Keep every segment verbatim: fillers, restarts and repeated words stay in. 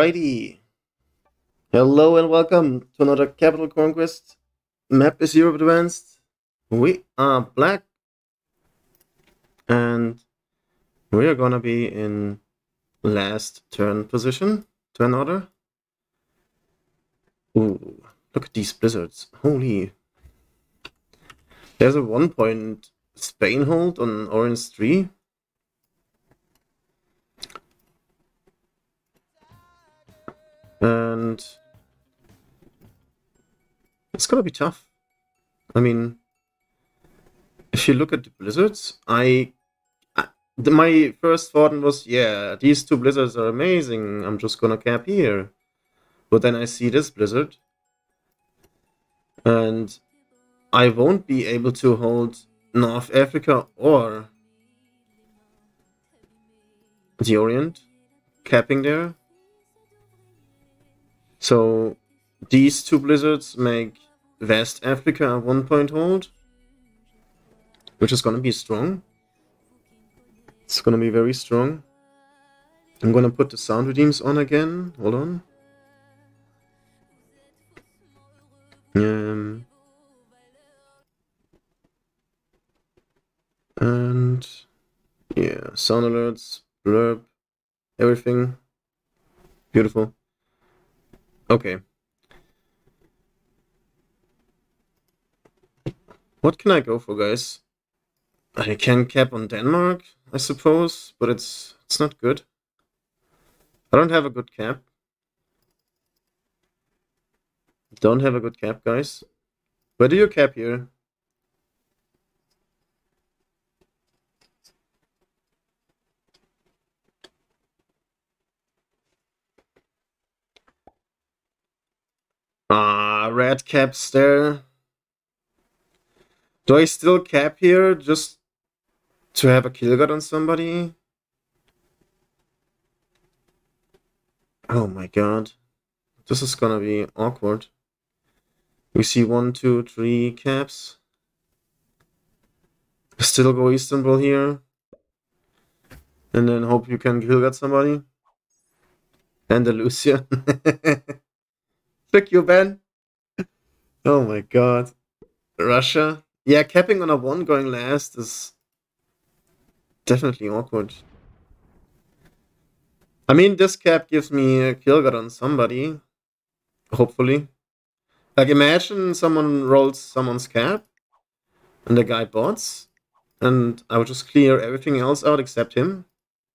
Alrighty. Hello and welcome to another Capital Conquest. Map is Europe Advanced. We are black. And we are gonna be in last turn position. Turn order. Ooh, look at these blizzards. Holy. There's a one point Spain hold on Orange three. And it's gonna be tough. I mean, if you look at the blizzards, I, I the, my first thought was, yeah, these two blizzards are amazing. I'm just gonna cap here. But then I see this blizzard, and I won't be able to hold North Africa or the Orient, capping there. So these two blizzards make West Africa a one point hold, which is gonna be strong. It's gonna be very strong. I'm gonna put the sound redeems on again. Hold on. Um, and yeah, sound alerts, blurb, everything. Beautiful. Okay. What can I go for, guys? I can cap on Denmark, I suppose, but it's it's not good. I don't have a good cap. Don't have a good cap, guys. Where do you cap here? Ah, red caps there. Do I still cap here just to have a kill guard on somebody? Oh my god. This is gonna be awkward. We see one, two, three caps. Still go Istanbul here. And then hope you can kill guard somebody. Andalusia. Frick you, Ben. Oh my god. Russia. Yeah, capping on a one going last is definitely awkward. I mean, this cap gives me a kill guard on somebody. Hopefully. Like, imagine someone rolls someone's cap and the guy bots, and I would just clear everything else out except him.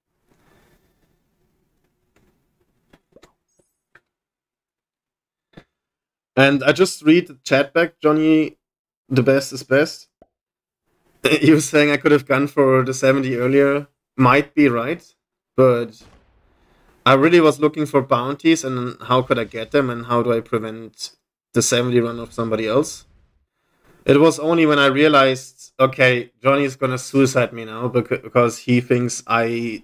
And I just read the chat back, Johnny, the best is best. He was saying I could have gone for the seventy earlier. Might be right, but I really was looking for bounties and how could I get them and how do I prevent the seventy run of somebody else. It was only when I realized, okay, Johnny's gonna suicide me now because he thinks I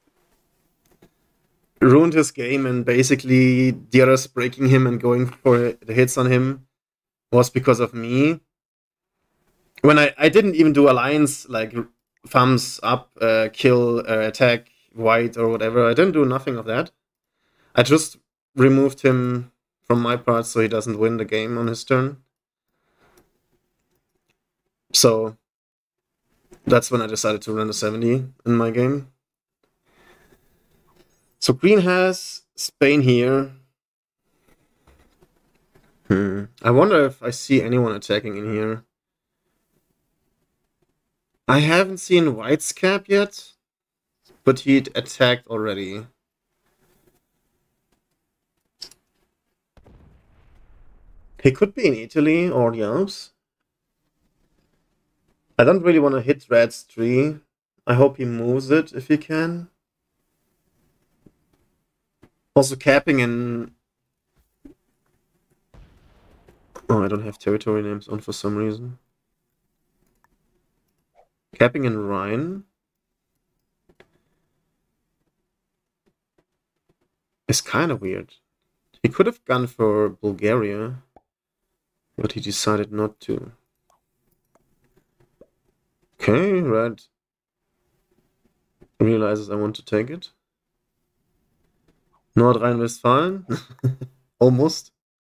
ruined his game and basically the others breaking him and going for the hits on him was because of me. When I, I didn't even do alliance, like thumbs up, uh, kill, uh, attack, white or whatever. I didn't do nothing of that. I just removed him from my part so he doesn't win the game on his turn. So that's when I decided to run a seventy in my game. So green has Spain here. Hmm. I wonder if I see anyone attacking in here. I haven't seen white's cap yet, but he'd attacked already. He could be in Italy or the Alps. I don't really want to hit red's tree. I hope he moves it if he can. Also capping in... Oh, I don't have territory names on for some reason. Capping in Rhine is kind of weird. He could have gone for Bulgaria, but he decided not to. Okay, red realizes I want to take it. Nordrhein-Westfalen. Almost.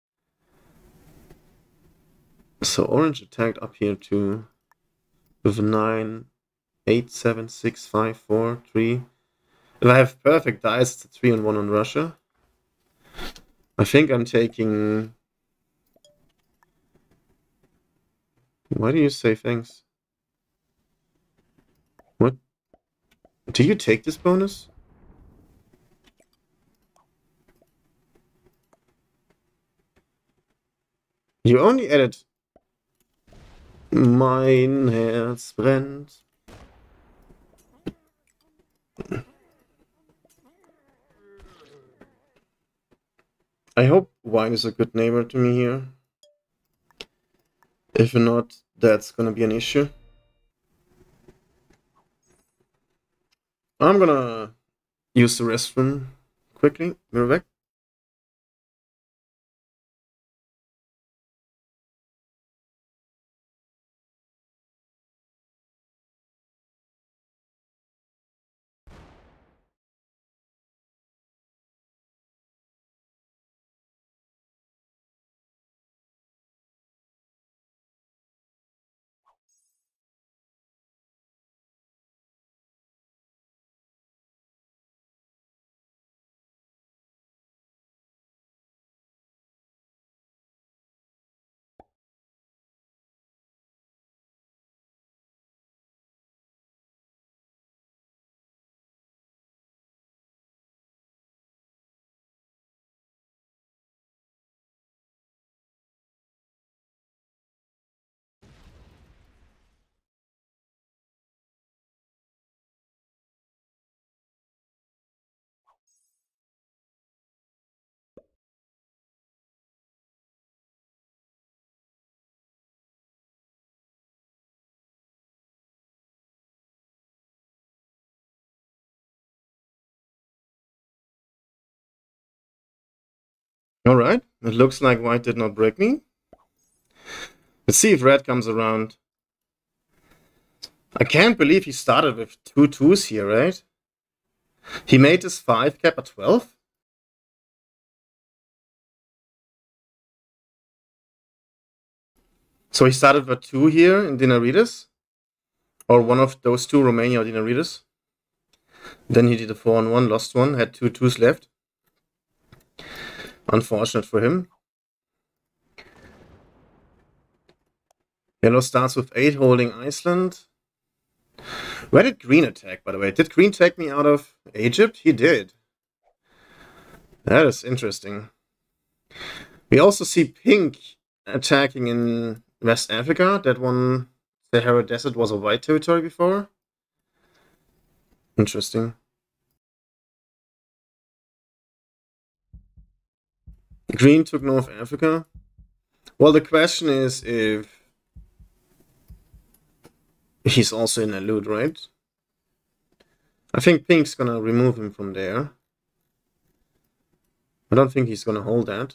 So orange attacked up here too. With a nine, eight, seven, six, five, four, three. If I have perfect dice, it's a three and one on Russia. I think I'm taking... Why do you say thanks? What? Do you take this bonus? You only added... Mein Herz brennt. I hope wine is a good neighbor to me here. If not, that's gonna be an issue. I'm gonna use the restroom quickly. We're back. Alright, it looks like white did not break me. Let's see if red comes around. I can't believe he started with two twos here, right? He made his five cap at twelve? So he started with two here in Dinarides? Or one of those two, Romania or Dinarides. Then he did a four on one, lost one, had two twos left. Unfortunate for him. Yellow starts with eight, holding Iceland. Where did green attack, by the way? Did green take me out of Egypt? He did. That is interesting. We also see pink attacking in West Africa. That one, Sahara Desert, was a white territory before. Interesting. Green took North Africa. Well, the question is if he's also in Alud, right? I think pink's gonna remove him from there. I don't think he's gonna hold that.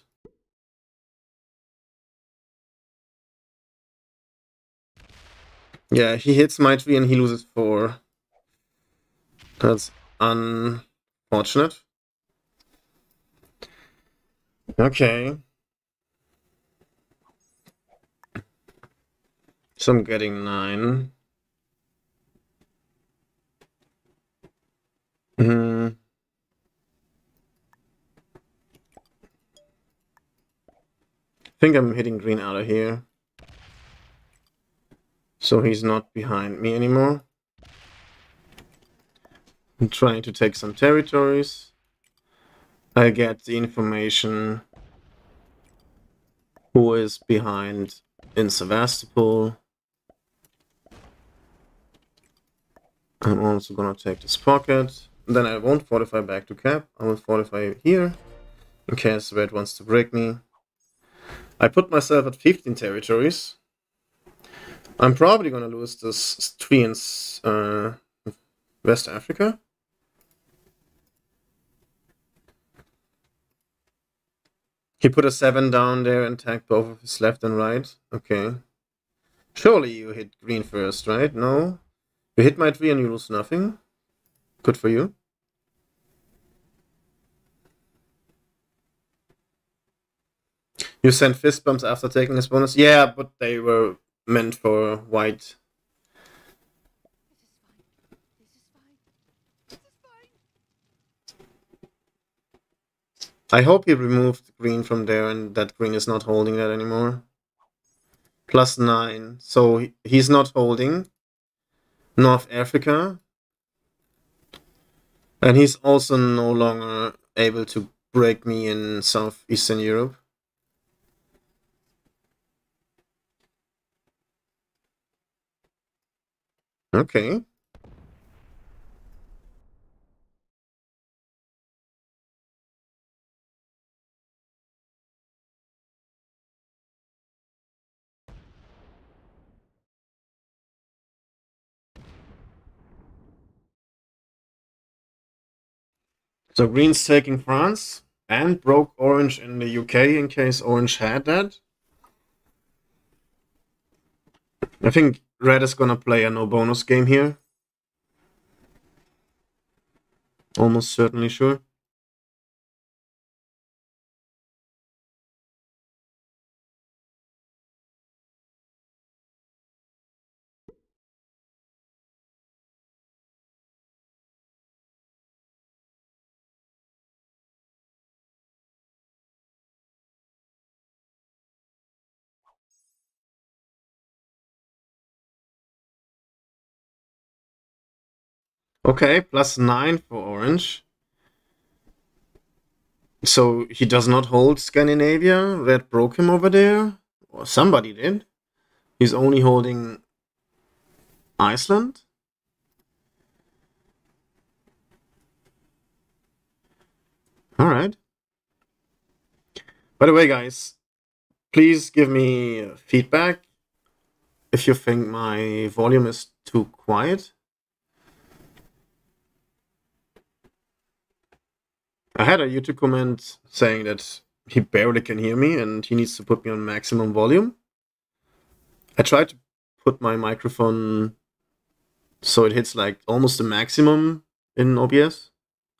Yeah, he hits my tree and he loses four. That's unfortunate. Okay. So I'm getting nine. Hmm. I think I'm hitting green out of here. So he's not behind me anymore. I'm trying to take some territories. I get the information who is behind in Sevastopol. I'm also gonna take this pocket. Then I won't fortify back to cap. I will fortify here in case red wants to break me. I put myself at fifteen territories. I'm probably gonna lose this tree in uh, West Africa. He put a seven down there and tagged both of his left and right. Okay. Surely you hit green first, right? No? You hit my tree and you lose nothing. Good for you. You sent fist bumps after taking his bonus? Yeah, but they were meant for white. I hope he removed green from there and that green is not holding that anymore. Plus nine. So he's not holding North Africa. And he's also no longer able to break me in Southeastern Europe. Okay. So green's taking France and broke orange in the U K in case orange had that. I think red is gonna play a no bonus game here. Almost certainly sure. Okay, plus nine for orange. So he does not hold Scandinavia. Red broke him over there. Or somebody did. He's only holding Iceland. Alright. By the way, guys, please give me feedback if you think my volume is too quiet. I had a YouTube comment saying that he barely can hear me and he needs to put me on maximum volume. I tried to put my microphone so it hits like almost the maximum in O B S.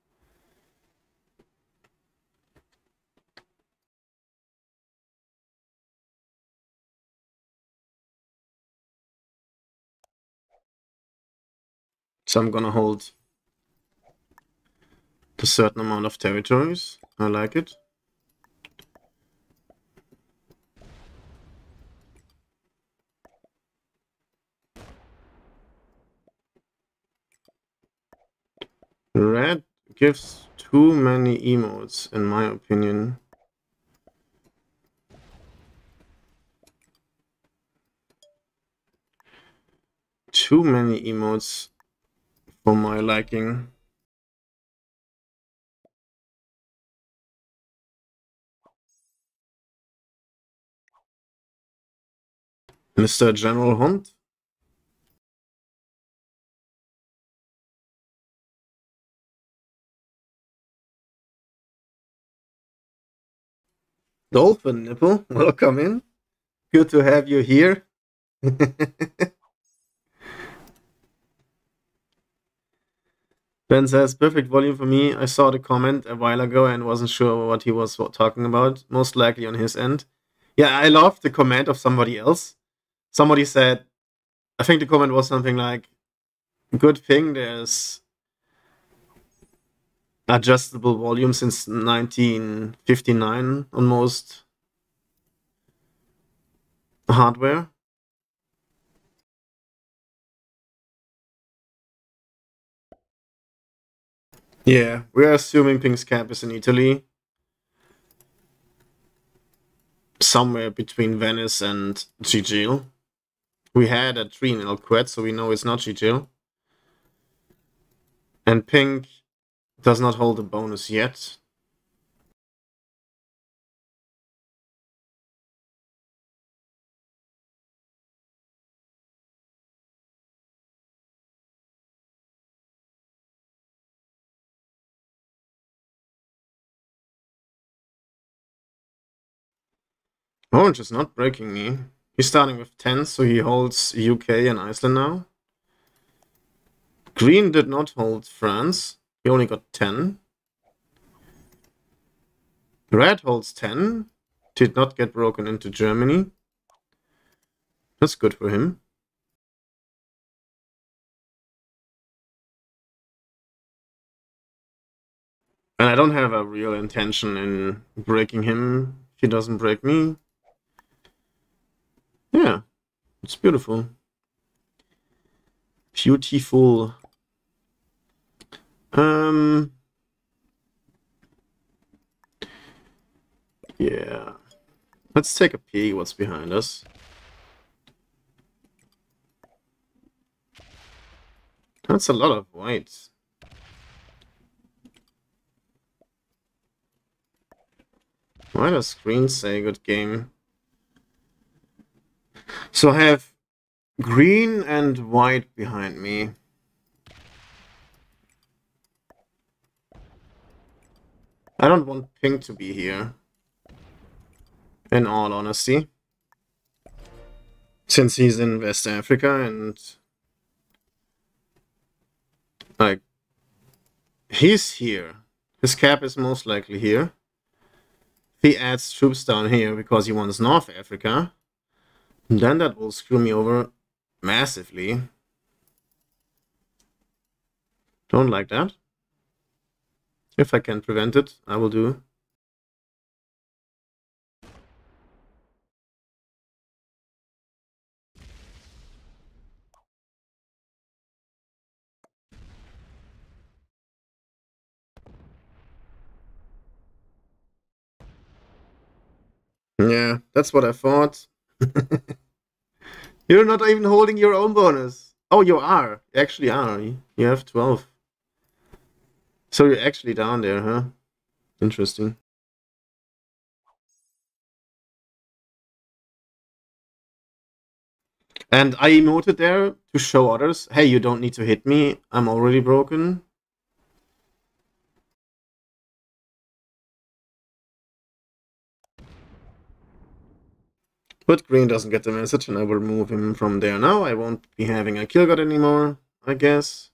So I'm gonna hold a certain amount of territories. I like it. Red gives too many emotes, in my opinion. Too many emotes for my liking. Mister General Hunt? Dolphin Nipple, welcome in. Good to have you here. Ben says, perfect volume for me. I saw the comment a while ago and wasn't sure what he was talking about. Most likely on his end. Yeah, I love the comment of somebody else. Somebody said, I think the comment was something like, good thing there's adjustable volume since nineteen fifty-nine on most hardware. Yeah, we're assuming Pink's camp is in Italy. Somewhere between Venice and Gigil. We had a tree in El Quet, so we know it's not Gigil. And Pink does not hold a bonus yet. Orange is not breaking me. He's starting with ten, so he holds U K and Iceland now. Green did not hold France. He only got ten. Red holds ten. did not get broken into Germany. That's good for him. And I don't have a real intention in breaking him if he doesn't break me. Yeah, it's beautiful. Beautiful. Um... Yeah. Let's take a peek what's behind us. That's a lot of white. Why does green say good game? So I have green and white behind me. I don't want pink to be here. In all honesty. Since he's in West Africa and... like... he's here. His cap is most likely here. If he adds troops down here because he wants North Africa, then that will screw me over massively. Don't like that. If I can prevent it, I will do. Yeah, that's what I thought. You're not even holding your own bonus. Oh, you are. You actually are. You have twelve. So you're actually down there, huh? Interesting. And I emoted there to show others, hey, you don't need to hit me. I'm already broken. But green doesn't get the message, and I will remove him from there now. I won't be having a kill god anymore, I guess.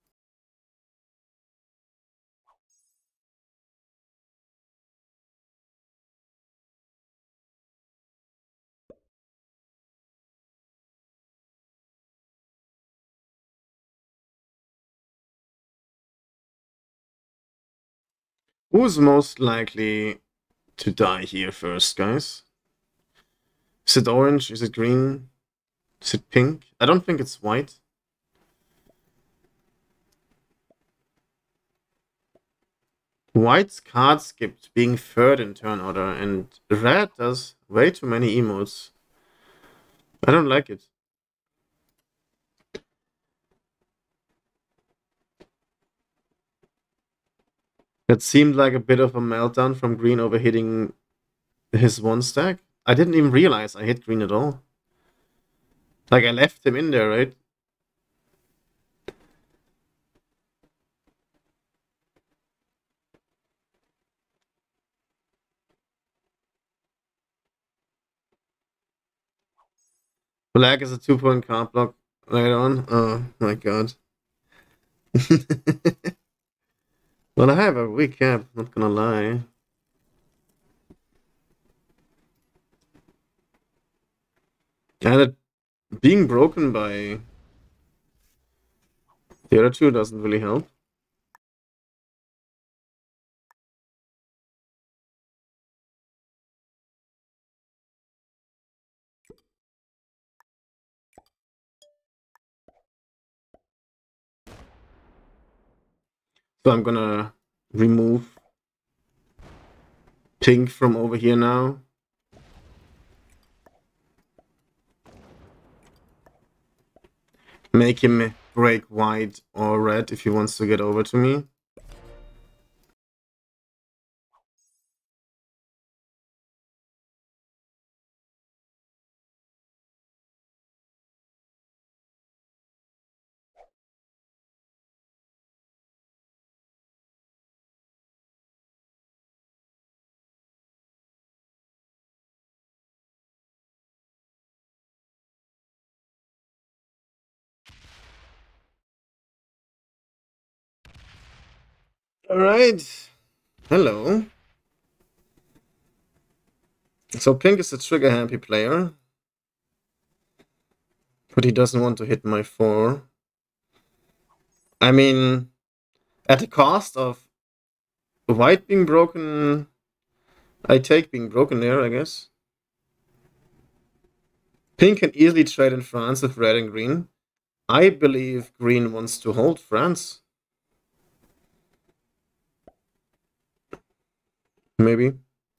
Who's most likely to die here first, guys? Is it orange? Is it green? Is it pink? I don't think it's white. White's card skipped being third in turn order, and red does way too many emotes. I don't like it. That seemed like a bit of a meltdown from green overhitting his one stack. I didn't even realize I hit green at all. Like, I left him in there, right? Black is a two-point card block later on. Oh my god. Well, I have a weak cap, not gonna lie. Yeah, that being broken by the other two doesn't really help. So I'm gonna remove pink from over here now. Make him break white or red if he wants to get over to me. Alright. Hello. So pink is a trigger-happy player. But he doesn't want to hit my four. I mean, at the cost of white being broken, I take being broken there, I guess. Pink can easily trade in France with red and green. I believe green wants to hold France. Maybe.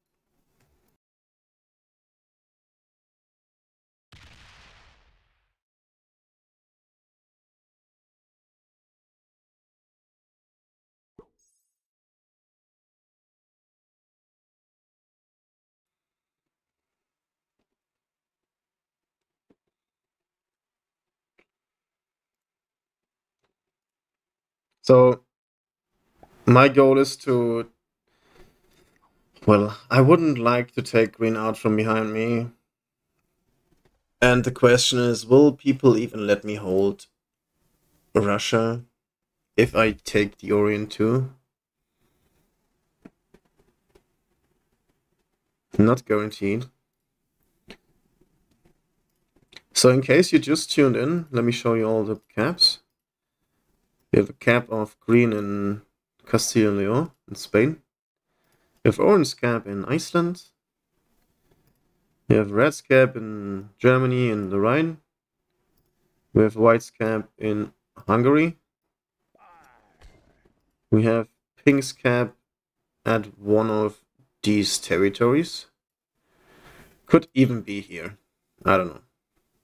So my goal is to... Well, I wouldn't like to take green out from behind me. And the question is, will people even let me hold Russia if I take the Orient too? Not guaranteed. So in case you just tuned in, let me show you all the caps. We have a cap of green in Castile and Leon in Spain. We have orange cap in Iceland. We have red cap in Germany and the Rhine. We have white cap in Hungary. We have pink cap at one of these territories. Could even be here. I don't know.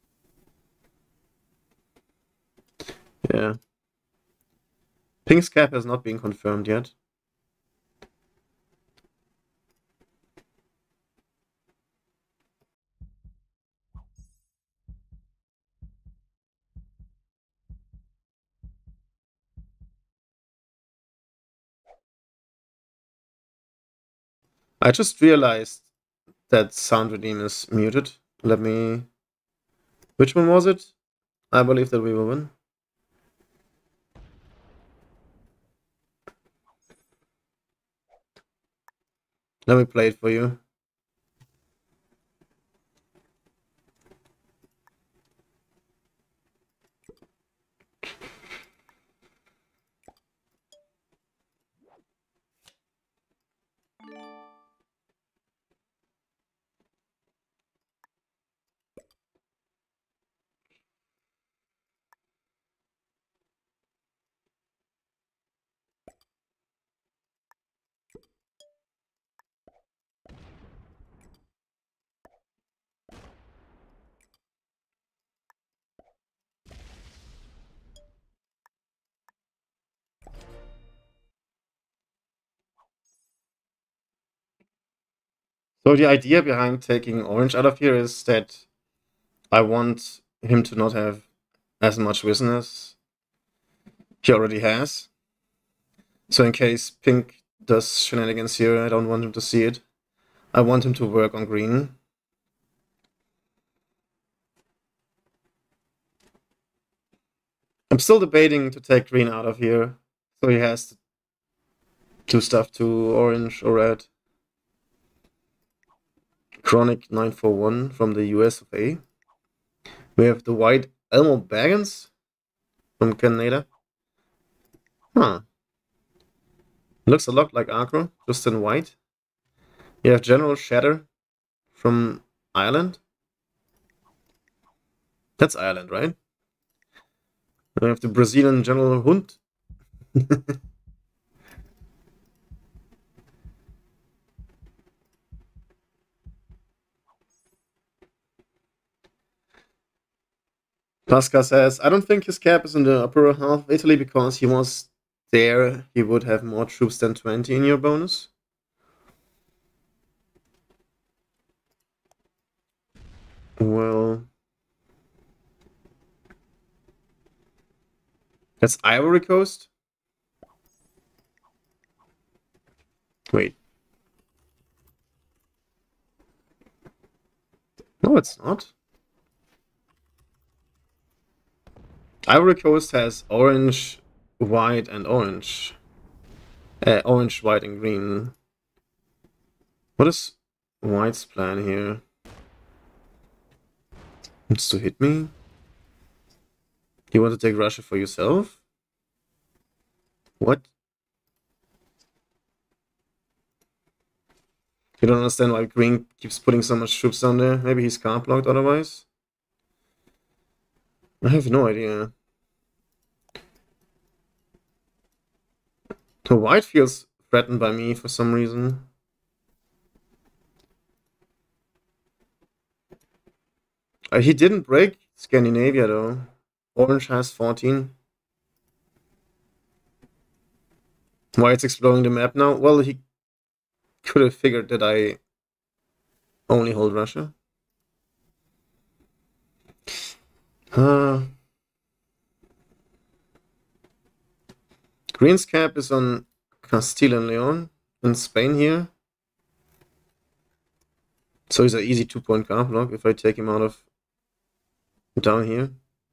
Yeah. Pink's cap has not been confirmed yet. I just realized that sound redeem is muted. Let me... Which one was it? I believe that we will win. Let me play it for you. So the idea behind taking orange out of here is that I want him to not have as much vision as he already has. So in case pink does shenanigans here, I don't want him to see it. I want him to work on green. I'm still debating to take green out of here, so he has to stuff to orange or red. Chronic nine four one from the U S of A. We have the white Elmo Baggins from Canada. Huh. Looks a lot like Acro, just in white. You have General Shatter from Ireland. That's Ireland, right? We have the Brazilian General Hund. Pascal says, I don't think his cap is in the upper half of Italy because he was there. He would have more troops than twenty in your bonus. Well, that's Ivory Coast. Wait. No, it's not. Ivory Coast has orange, white, and orange. Uh, orange, white, and green. What is White's plan here? Wants to hit me? You want to take Russia for yourself? What? You don't understand why Green keeps putting so much troops down there? Maybe he's card blocked otherwise? I have no idea. The White feels threatened by me for some reason. Uh, he didn't break Scandinavia though. Orange has fourteen. White's exploring the map now. Well, he could have figured that I only hold Russia. Uh, Green's cap is on Castile and Leon in Spain here. So he's an easy two-point card block if I take him out of down here.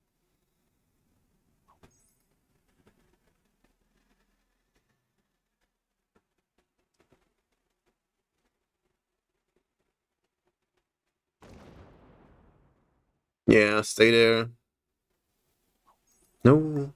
Yeah, stay there. No.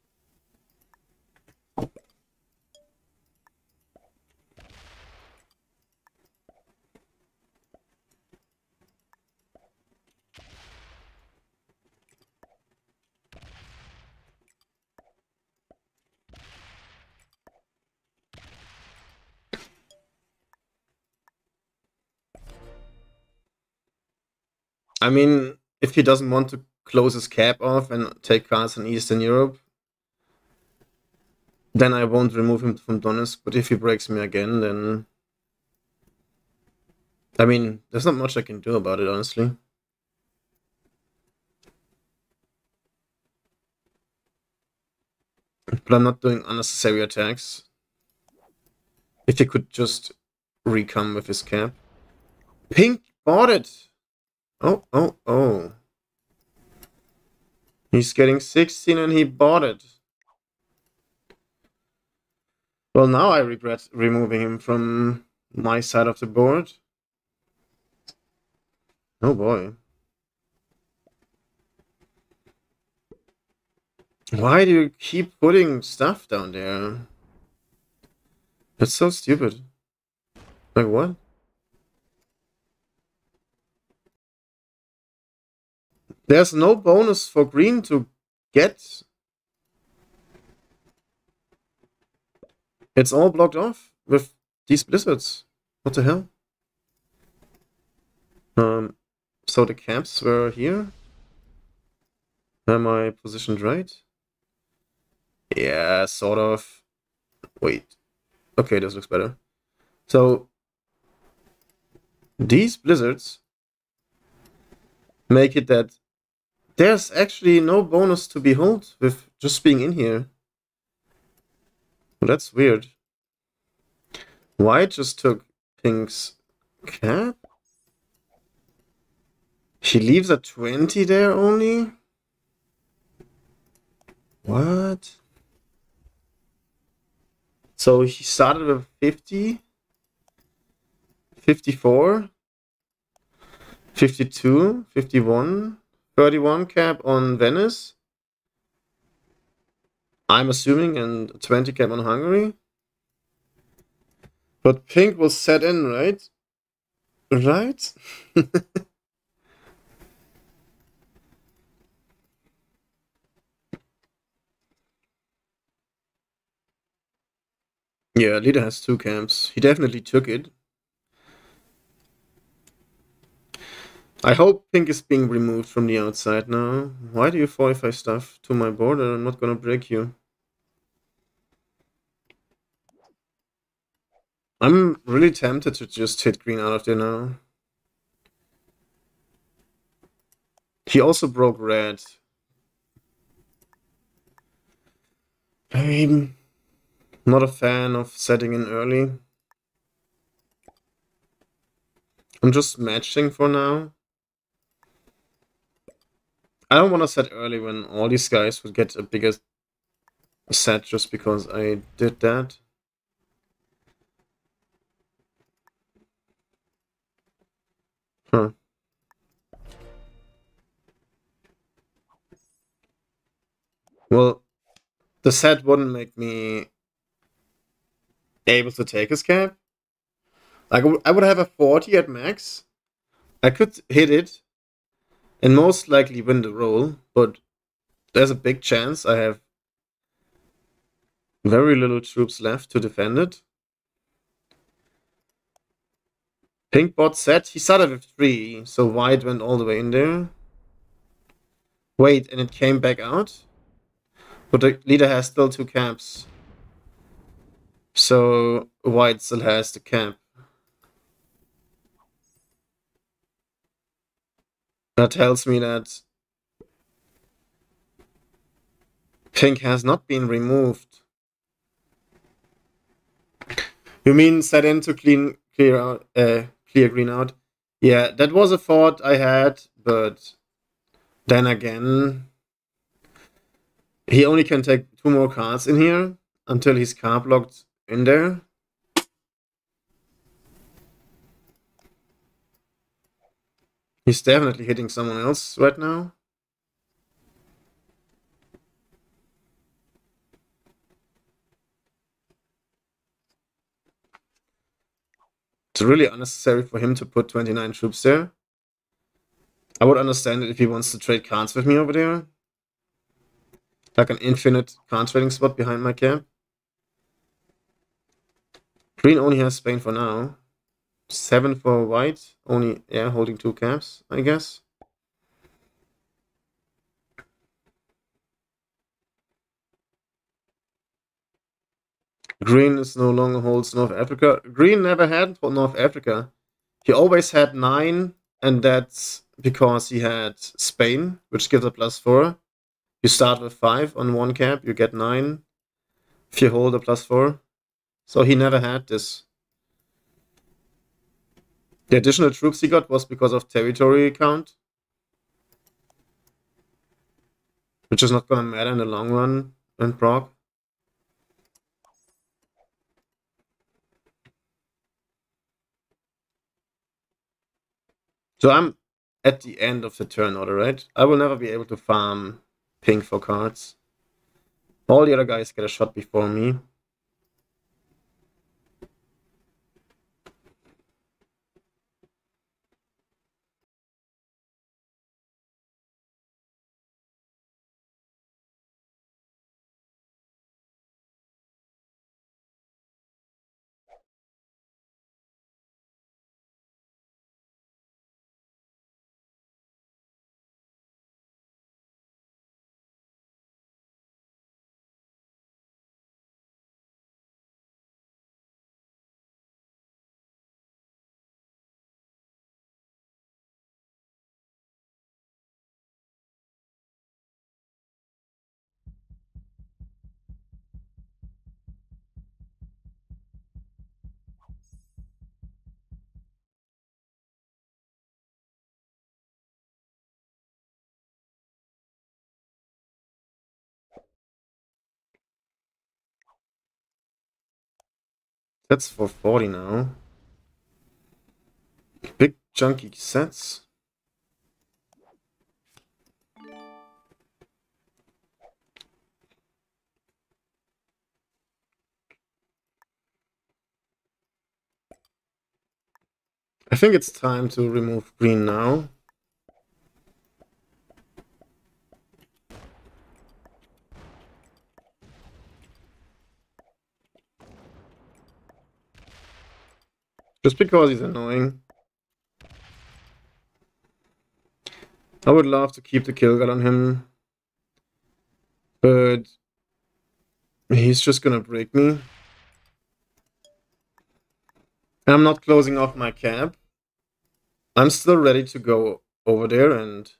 I mean, if he doesn't want to close his cap off and take cards in Eastern Europe, then I won't remove him from Donetsk. But if he breaks me again, then... I mean, there's not much I can do about it, honestly. But I'm not doing unnecessary attacks. If he could just recome with his cap. Pink bought it! Oh, oh, oh. He's getting sixteen and he bought it. Well, now I regret removing him from my side of the board. Oh boy. Why do you keep putting stuff down there? That's so stupid. Like what? There's no bonus for green to get. It's all blocked off with these blizzards. What the hell? Um, so the camps were here. Am I positioned right? Yeah, sort of. Wait. Okay, this looks better. So these blizzards make it that there's actually no bonus to behold with just being in here. Well, that's weird. White just took Pink's cap? She leaves a twenty there only? What? So he started with fifty, fifty-four, fifty-two, fifty-one, thirty-one cap on Venice. I'm assuming, and twenty cap on Hungary. But Pink will set in, right? Right? Yeah, leader has two camps. He definitely took it. I hope Pink is being removed from the outside now. Why do you fortify stuff to my border? I'm not gonna break you. I'm really tempted to just hit green out of there now. He also broke red. I'm not a fan of setting in early. I'm just matching for now. I don't want to set early when all these guys would get a bigger set just because I did that. Huh. Well, the set wouldn't make me able to take his cap. Like, I would have a forty at max. I could hit it and most likely win the roll, but there's a big chance I have very little troops left to defend it. Pink bot set, he started with three, so white went all the way in there. Wait, and it came back out? But the leader has still two caps. So white still has the cap. That tells me that pink has not been removed. You mean set in to clean clear out uh clear green out? Yeah, that was a thought I had, but then again, he only can take two more cards in here until he's card blocked in there. He's definitely hitting someone else right now. It's really unnecessary for him to put twenty-nine troops there. I would understand it if he wants to trade cards with me over there. Like an infinite card trading spot behind my camp. Green only has Spain for now. Seven for white. Only, yeah, holding two caps, I guess. Green is no longer holds North Africa. Green never had North Africa. He always had nine, and that's because he had Spain, which gives a plus four. You start with five on one cap, you get nine. If you hold a plus four. So he never had this. The additional troops he got was because of territory count. Which is not gonna matter in the long run in Prague. So I'm at the end of the turn order, right? I will never be able to farm pink for cards. All the other guys get a shot before me. That's for forty now. Big chunky sets. I think it's time to remove green now. Just because he's annoying. I would love to keep the kill guard on him. But he's just gonna break me. And I'm not closing off my cap. I'm still ready to go over there and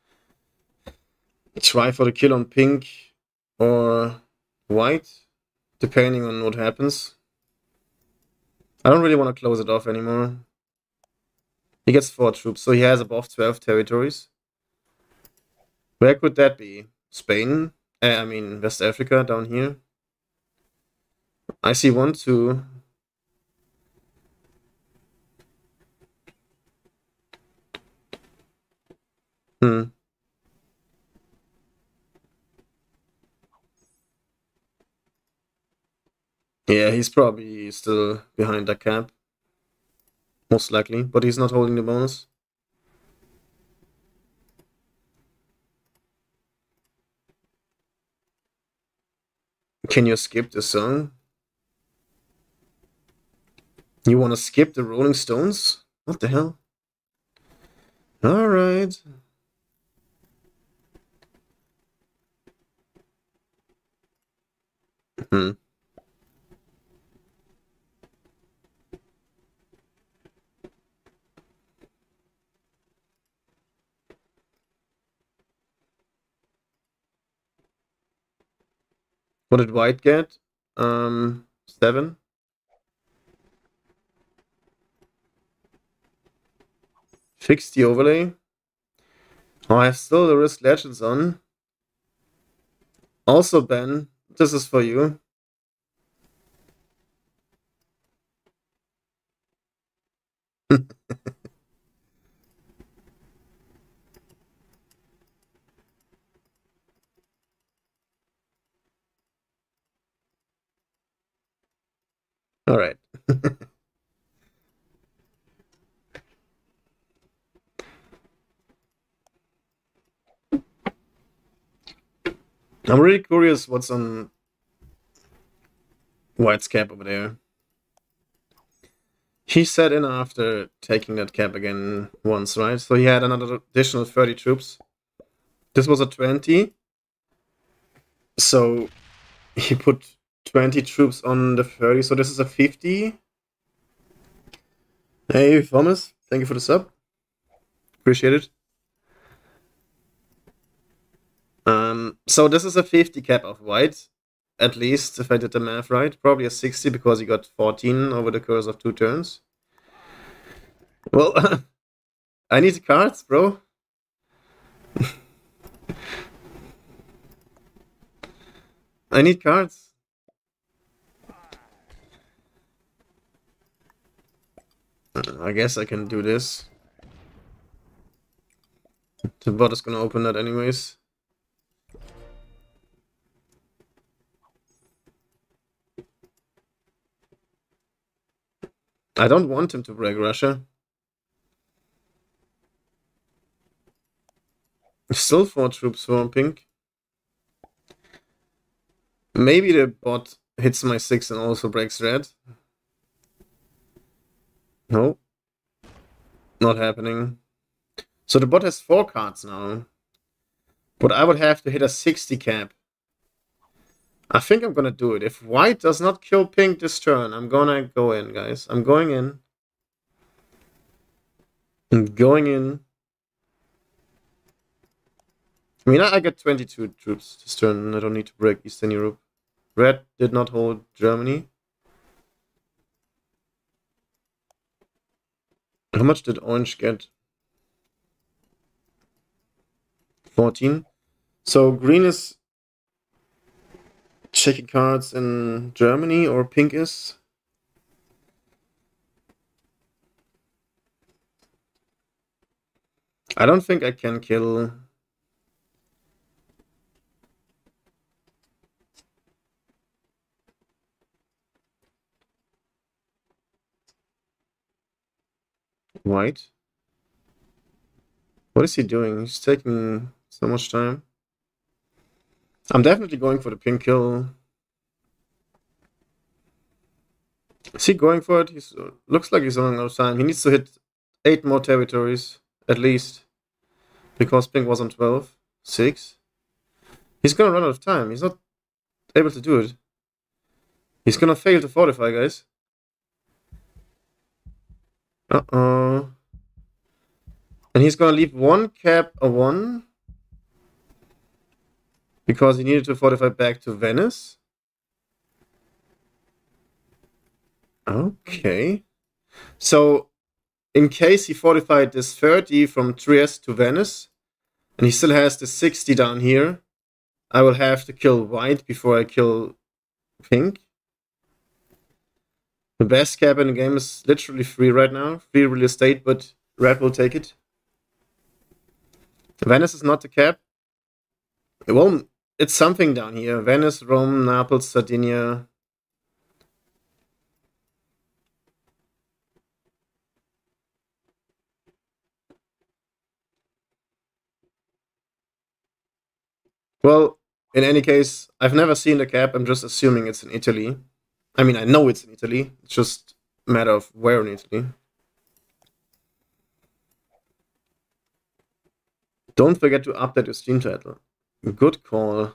try for the kill on pink or white, depending on what happens. I don't really want to close it off anymore. He gets four troops, so he has above twelve territories. Where could that be? Spain? Uh, I mean, West Africa down here. I see one, two. Hmm. Yeah, he's probably still behind that cap. Most likely, but he's not holding the bonus. Can you skip the song? You want to skip the Rolling Stones? What the hell? Alright. Hmm. What did White get? Um, seven? Fix the overlay. Oh, I have still the Risk Legends on. Also, Ben, this is for you. Alright. I'm really curious what's on White's cap over there. He sat in after taking that cap again once, right? So he had another additional thirty troops. This was a twenty. So he put twenty troops on the thirty, so this is a fifty. Hey, Thomas, thank you for the sub. Appreciate it. Um, so this is a fifty cap of White, at least, if I did the math right. Probably a sixty because he got fourteen over the course of two turns. Well, I need cards, bro. I need cards. I guess I can do this. The bot is gonna open that anyways. I don't want him to break Russia. Still four troops for pink. Maybe the bot hits my six and also breaks red. No. Not happening. So the bot has four cards now. But I would have to hit a sixty cap. I think I'm gonna do it. If White does not kill pink this turn, I'm gonna go in, guys. I'm going in. I'm going in. I mean, I get twenty-two troops this turn. I don't need to break Eastern Europe. Red did not hold Germany. How much did Orange get? fourteen. So green is checking cards in Germany, or pink is? I don't think I can kill... White. What is he doing? He's taking so much time. I'm definitely going for the pink kill. Is he going for it? He looks like he's running out of time. He needs to hit eight more territories, at least. Because pink was on twelve. six. He's gonna run out of time. He's not able to do it. He's gonna fail to fortify, guys. Uh-oh. And he's gonna leave one cap a one. Because he needed to fortify back to Venice. Okay. So, in case he fortified this thirty from Trieste to Venice, and he still has the sixty down here, I will have to kill White before I kill pink. The best cap in the game is literally free right now. Free real estate, but red will take it. Venice is not the cap. Well, it's something down here. Venice, Rome, Naples, Sardinia. Well, in any case, I've never seen the cap. I'm just assuming it's in Italy. I mean, I know it's in Italy. It's just a matter of where in Italy. Don't forget to update your stream title. Good call.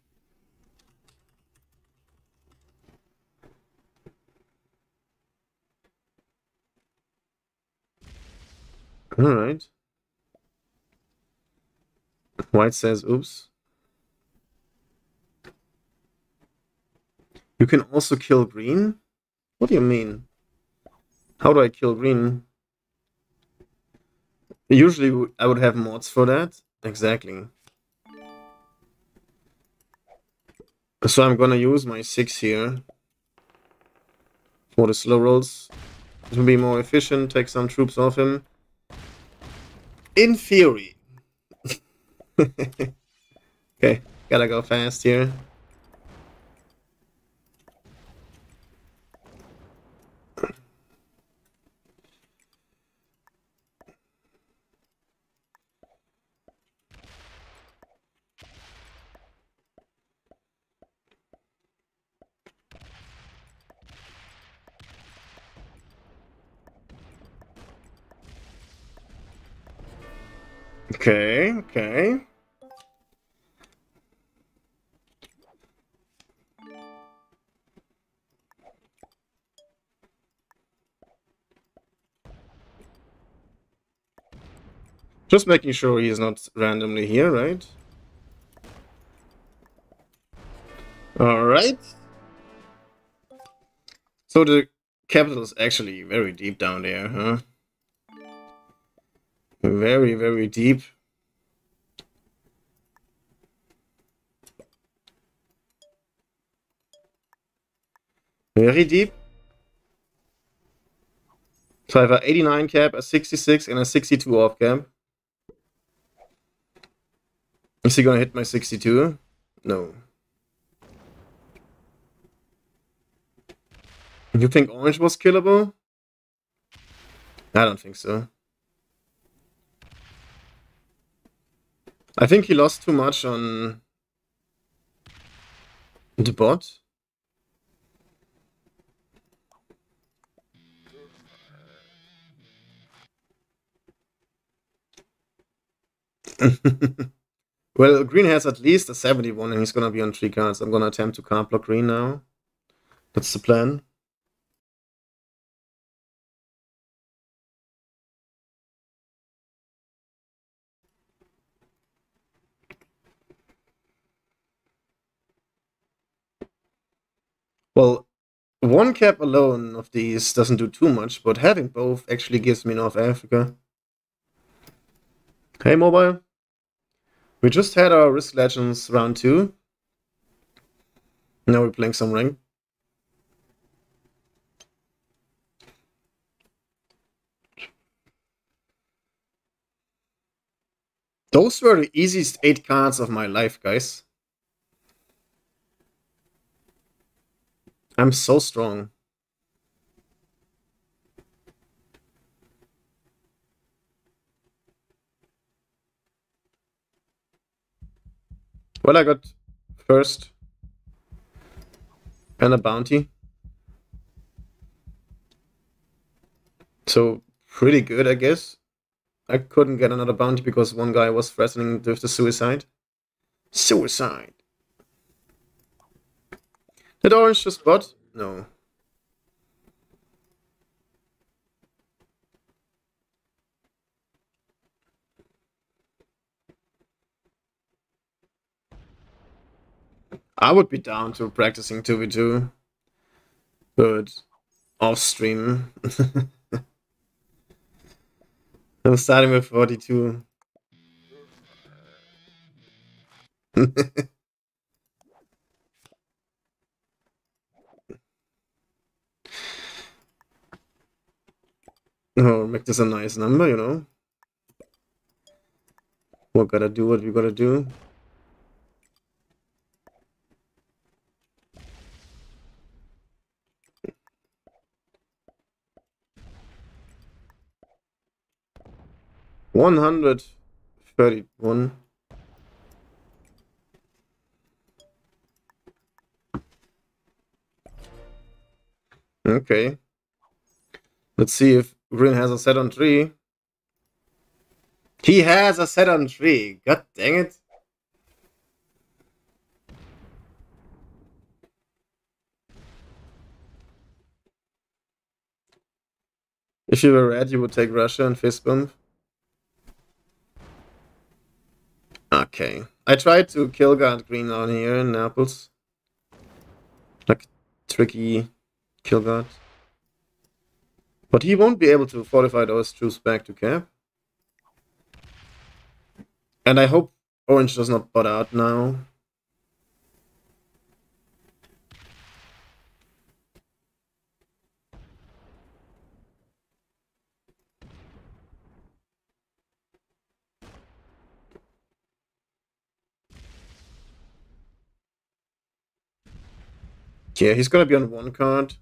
Alright. White says, oops. You can also kill green? What do you mean? How do I kill green? Usually I would have mods for that. Exactly. So I'm gonna use my six here for the slow rolls to be more efficient, take some troops off him. In theory. Okay, gotta go fast here. Okay, okay. Just making sure he is not randomly here, right? Alright. So the capital is actually very deep down there, huh? Very, very deep. Very deep. So I have an eighty-nine cap, a sixty-six, and a sixty-two off cap. Is he gonna hit my sixty-two? No. You think orange was killable? I don't think so. I think he lost too much on the bot. Well, green has at least a seventy-one and he's gonna be on three cards. I'm gonna attempt to card block green now. That's the plan. Well, one cap alone of these doesn't do too much, but having both actually gives me North Africa. Hey, mobile. We just had our Risk Legends round two. Now we're playing some rank. Those were the easiest eight cards of my life, guys. I'm so strong. Well, I got first and a bounty. So, pretty good, I guess. I couldn't get another bounty because one guy was threatening with the suicide. Suicide. Did orange just bot? No. I would be down to practicing two v two. But off stream. I'm starting with forty-two. Oh, make this a nice number, you know? We gotta do what we gotta do. one hundred thirty-one. Okay. Let's see if green has a set on three. He has a set on three. God dang it. If you were red, you would take Russia and fist bump. Okay. I tried to kill guard green down here in Naples. Like, tricky kill guard. But he won't be able to fortify those troops back to cap. And I hope orange does not butt out now. Yeah, he's gonna be on one card.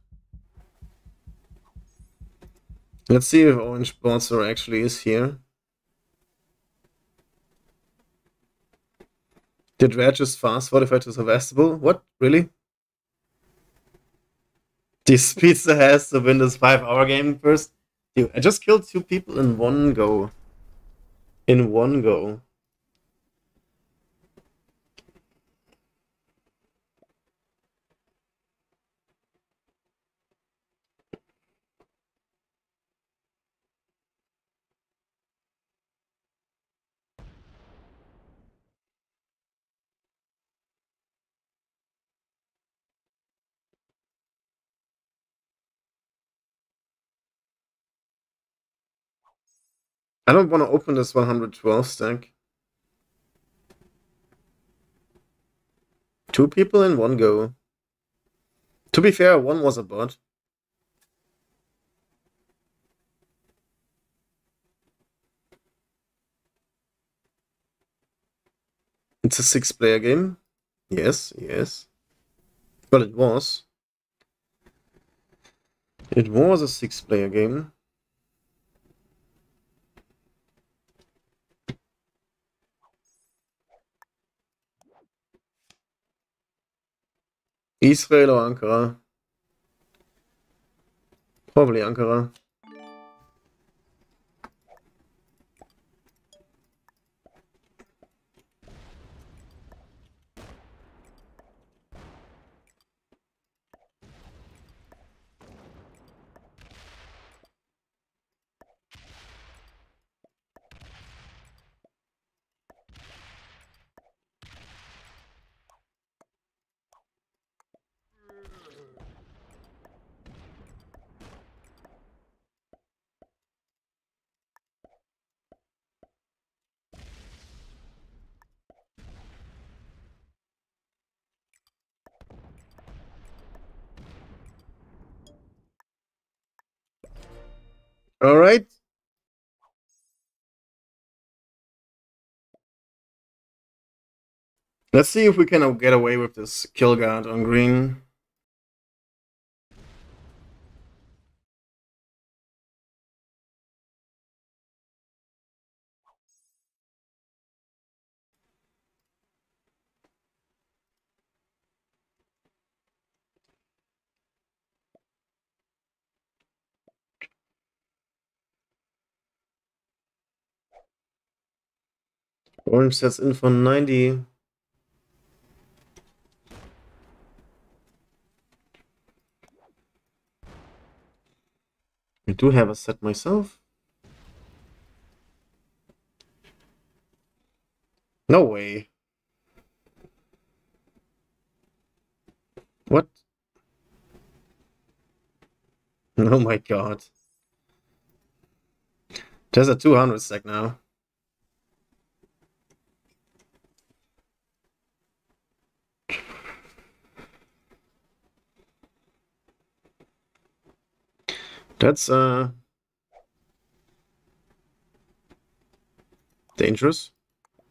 Let's see if orange sponsor actually is here. Did red just fast fortify to Sevastopol? What? Really? The Speedster has to win this five hour game first. Dude, I just killed two people in one go. In one go. I don't want to open this one hundred twelve stack. Two people in one go. To be fair, one was a bot. It's a six player game. Yes, yes. But it was. It was a six player game. Israel or Ankara? Probably Ankara. All right. Let's see if we can get away with this kill guard on green. Orange sets in for ninety. I do have a set myself. No way. What? Oh my god. There's a two hundred stack now. That's uh dangerous.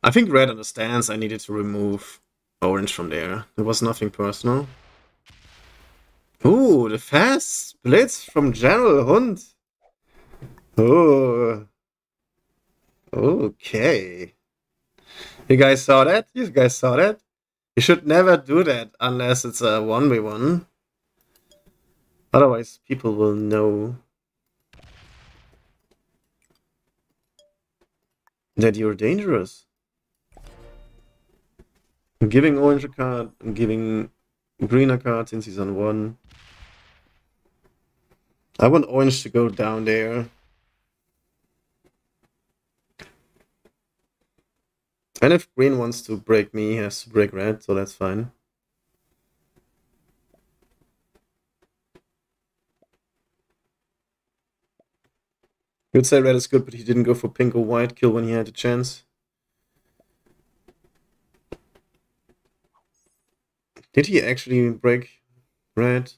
I think red understands I needed to remove orange from there. It was nothing personal. Ooh, the fast splits from General Hund. Oh. Okay. You guys saw that? You guys saw that? You should never do that unless it's a one v one. Otherwise, people will know that you're dangerous. I'm giving orange a card, I'm giving green a card since he's on one. I want orange to go down there. And if green wants to break me, he has to break red, so that's fine. You would say red is good, but he didn't go for pink or white kill when he had a chance. Did he actually break red?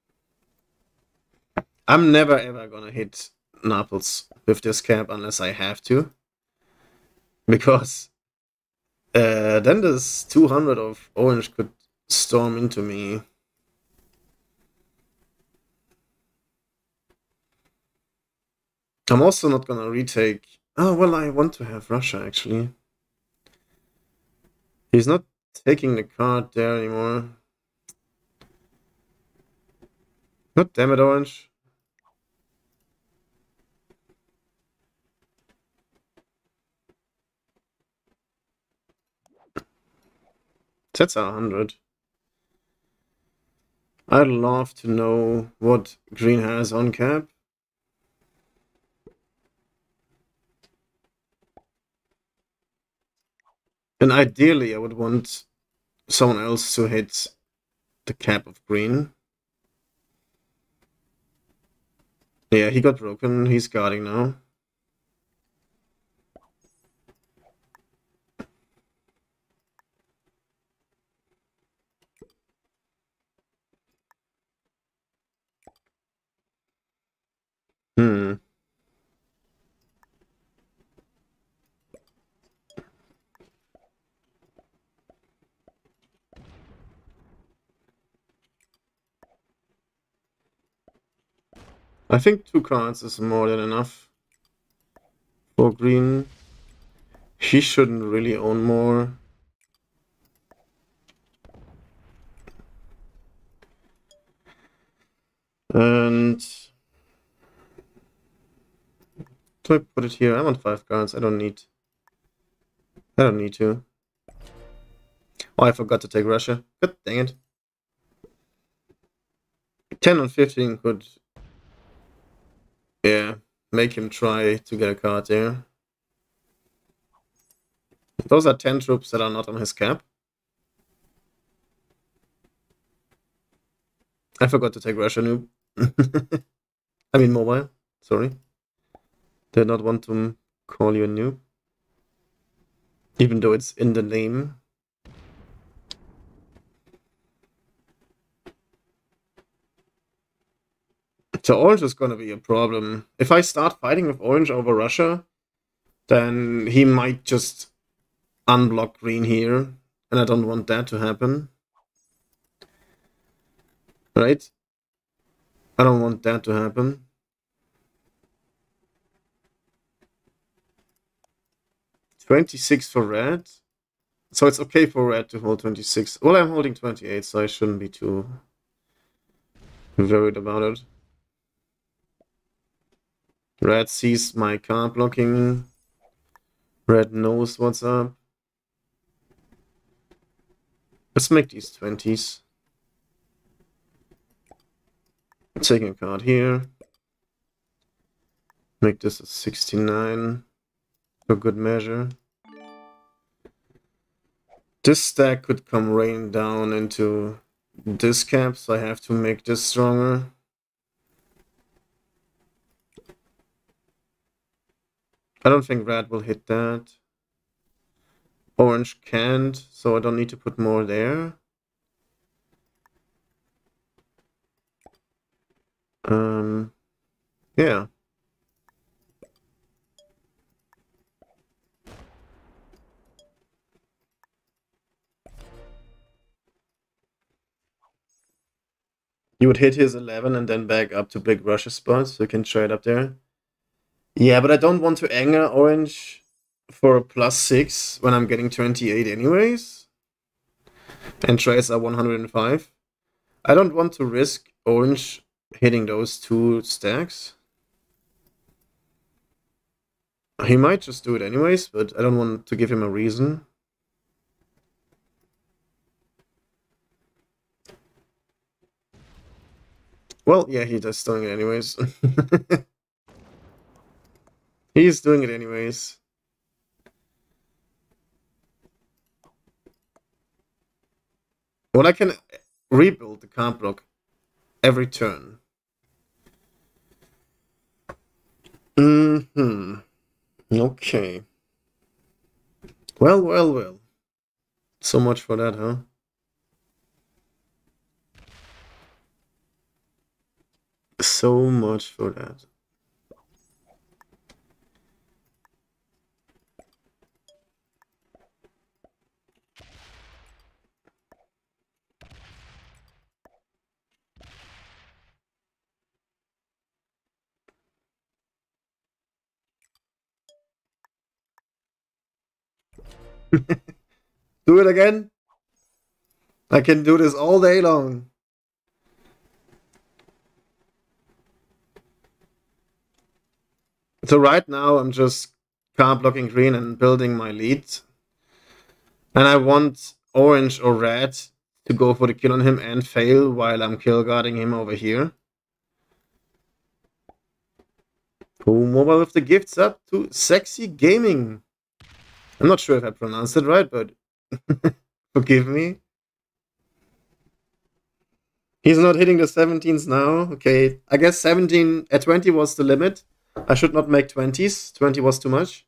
I'm never ever gonna hit Naples with this cap unless I have to. Because uh, then this two hundred of orange could storm into me. I'm also not gonna retake... Oh, well, I want to have Russia, actually. He's not taking the card there anymore. God damn it, orange. That's a hundred. I'd love to know what green has on cap. And ideally, I would want someone else to hit the cap of green. Yeah, he got broken. He's guarding now. Hmm. I think two cards is more than enough for green. He shouldn't really own more. And do I put it here? I want five cards. I don't need. I don't need to. Oh, I forgot to take Russia. God dang it. ten on fifteen could, yeah, make him try to get a card there. Those are ten troops that are not on his cap. I forgot to take Russia noob. I mean mobile, sorry. Did not want to call you a noob. Even though it's in the name. So orange is gonna be a problem. If I start fighting with orange over Russia, then he might just unblock green here. And I don't want that to happen. Right? I don't want that to happen. twenty-six for red. So it's okay for red to hold twenty-six. Well, I'm holding twenty-eight, so I shouldn't be too worried about it. Red sees my card blocking. Red knows what's up. Let's make these twenties. Taking a card here. Make this a sixty-nine for good measure. This stack could come rain down into this cap, so I have to make this stronger. I don't think red will hit that. Orange can't, so I don't need to put more there. Um, yeah. He would hit his eleven and then back up to big rusher spots, so he can trade up there. Yeah, but I don't want to anger orange for a plus six when I'm getting twenty-eight anyways. And trades are one hundred five. I don't want to risk orange hitting those two stacks. He might just do it anyways, but I don't want to give him a reason. Well, yeah, he does doing it anyways. He's doing it anyways. Well, I can rebuild the card block every turn. Mm-hmm. Okay. Well, well, well. So much for that, huh? So much for that. Do it again. I can do this all day long. So right now I'm just card blocking green and building my lead. And I want orange or red to go for the kill on him and fail while I'm kill guarding him over here. Cool mobile with the gifts up to Sexy Gaming. I'm not sure if I pronounced it right, but forgive me. He's not hitting the seventeens now. Okay, I guess seventeen at twenty was the limit. I should not make twenties. twenty was too much.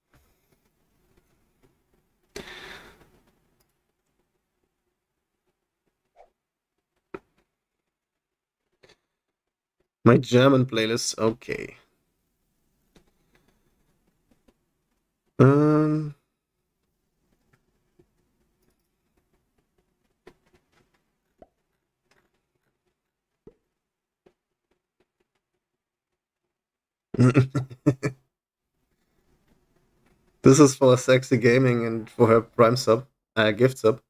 My German playlist, okay. Um... This is for Sexy Gaming and for her Prime sub, uh, gift sub.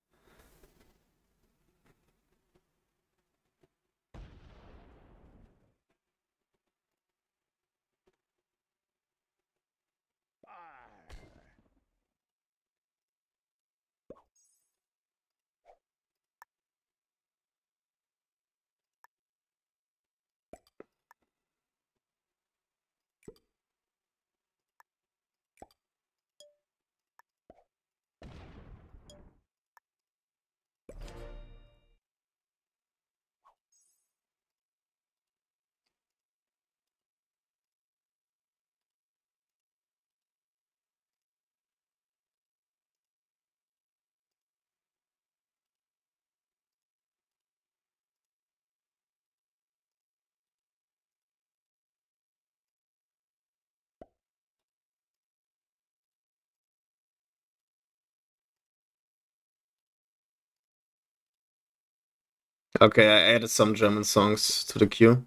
Okay, I added some German songs to the queue.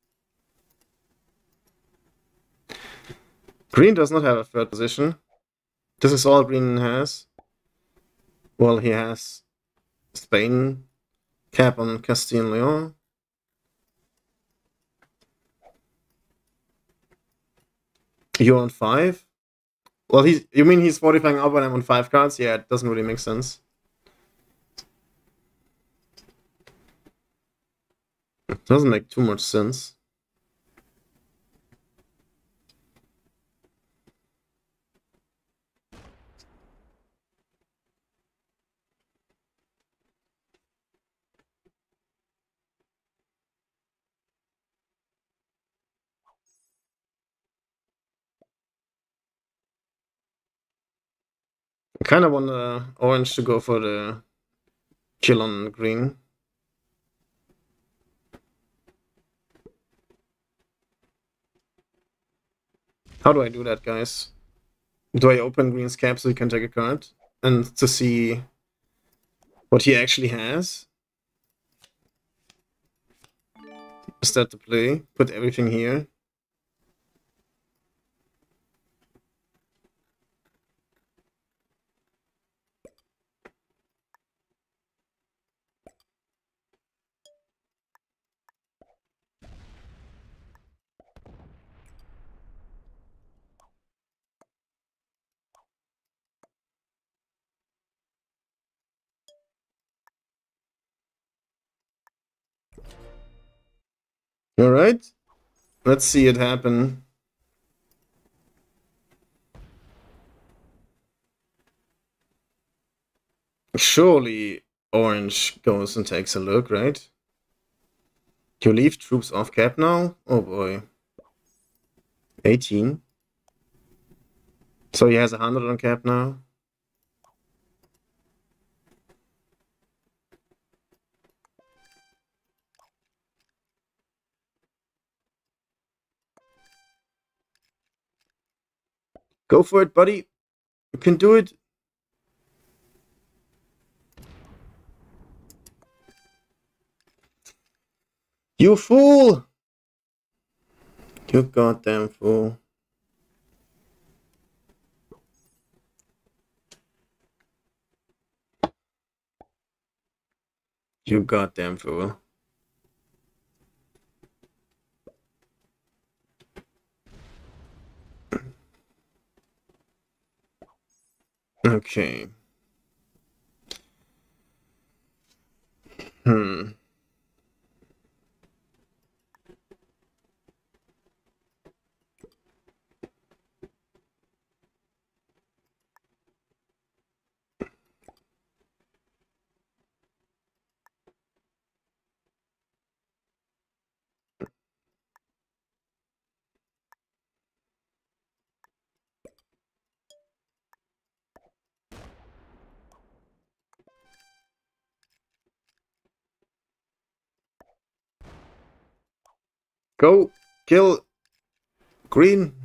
Green does not have a third position. This is all Green has. Well, he has Spain, cap on Castile and Leon. You're on five? Well, he's, you mean he's fortifying up when I'm on five cards? Yeah, it doesn't really make sense. It doesn't make too much sense. I kind of want uh, orange to go for the kill on green. How do I do that, guys? Do I open green's cap so he can take a card? And to see what he actually has? Is that the play? Put everything here. Alright. Let's see it happen. Surely orange goes and takes a look, right? You leave troops off cap now? Oh boy. eighteen. So he has one hundred on cap now? Go for it, buddy. You can do it. You fool! You goddamn fool. You goddamn fool. Okay. Hmm. Go kill green.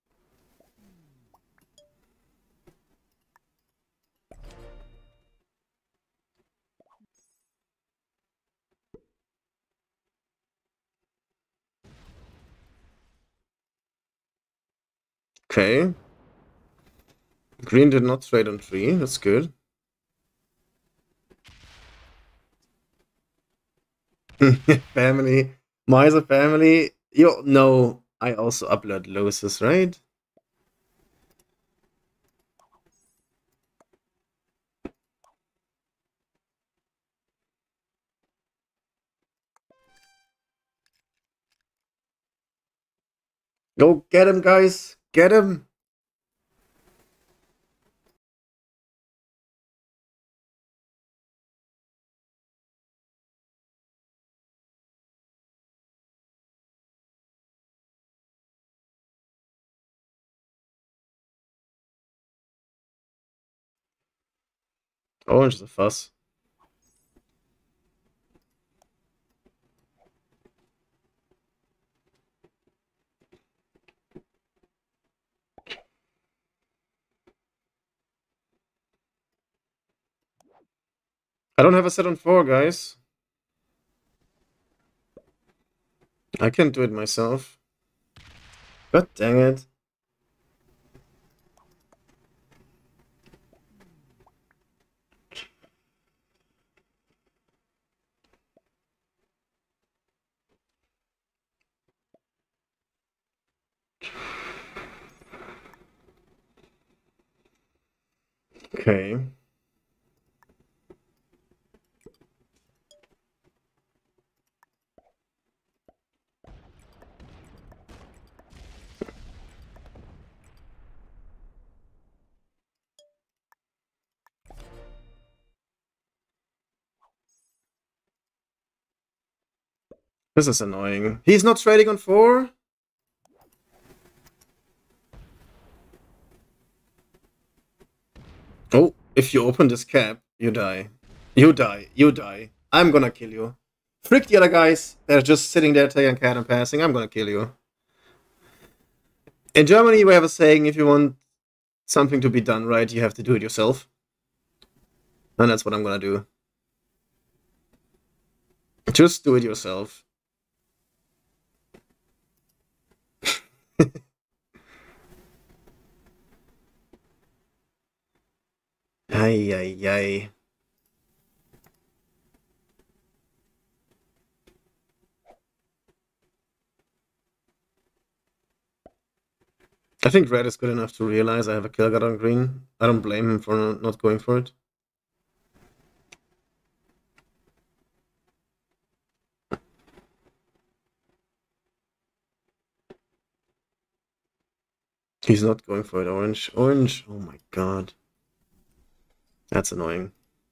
Okay. Green did not trade on three. That's good. Family. Miser family. You know I also upload losses, right? Go get him, guys. Get him. Orange is a fuss. I don't have a set on four, guys. I can do it myself. God dang it. Okay. This is annoying. He's not trading on four? Oh, if you open this cap, you die. You die. You die. I'm gonna kill you. Frick the other guys. They're just sitting there taking cat and passing. I'm gonna kill you. In Germany, we have a saying, if you want something to be done right, you have to do it yourself. And that's what I'm gonna do. Just do it yourself. Ay, ay, ay. I think red is good enough to realize I have a kill guard on green. I don't blame him for not going for it. He's not going for it, orange. Orange, oh my god. That's annoying.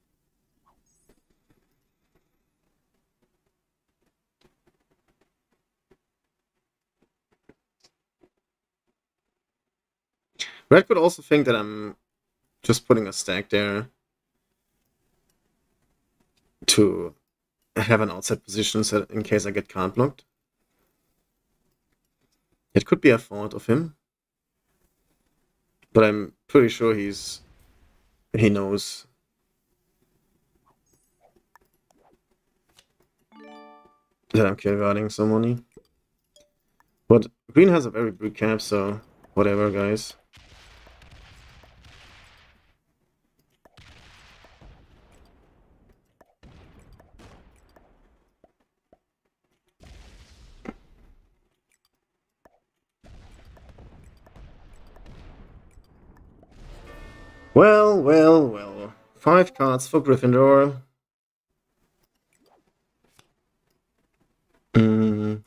Red could also think that I'm just putting a stack there to have an outside position so in case I get card blocked. It could be a fault of him. But I'm pretty sure he's he knows. That I'm kill guarding somebody. But green has a very big cap, so whatever, guys. Well, well, well. Five cards for Gryffindor. Mm.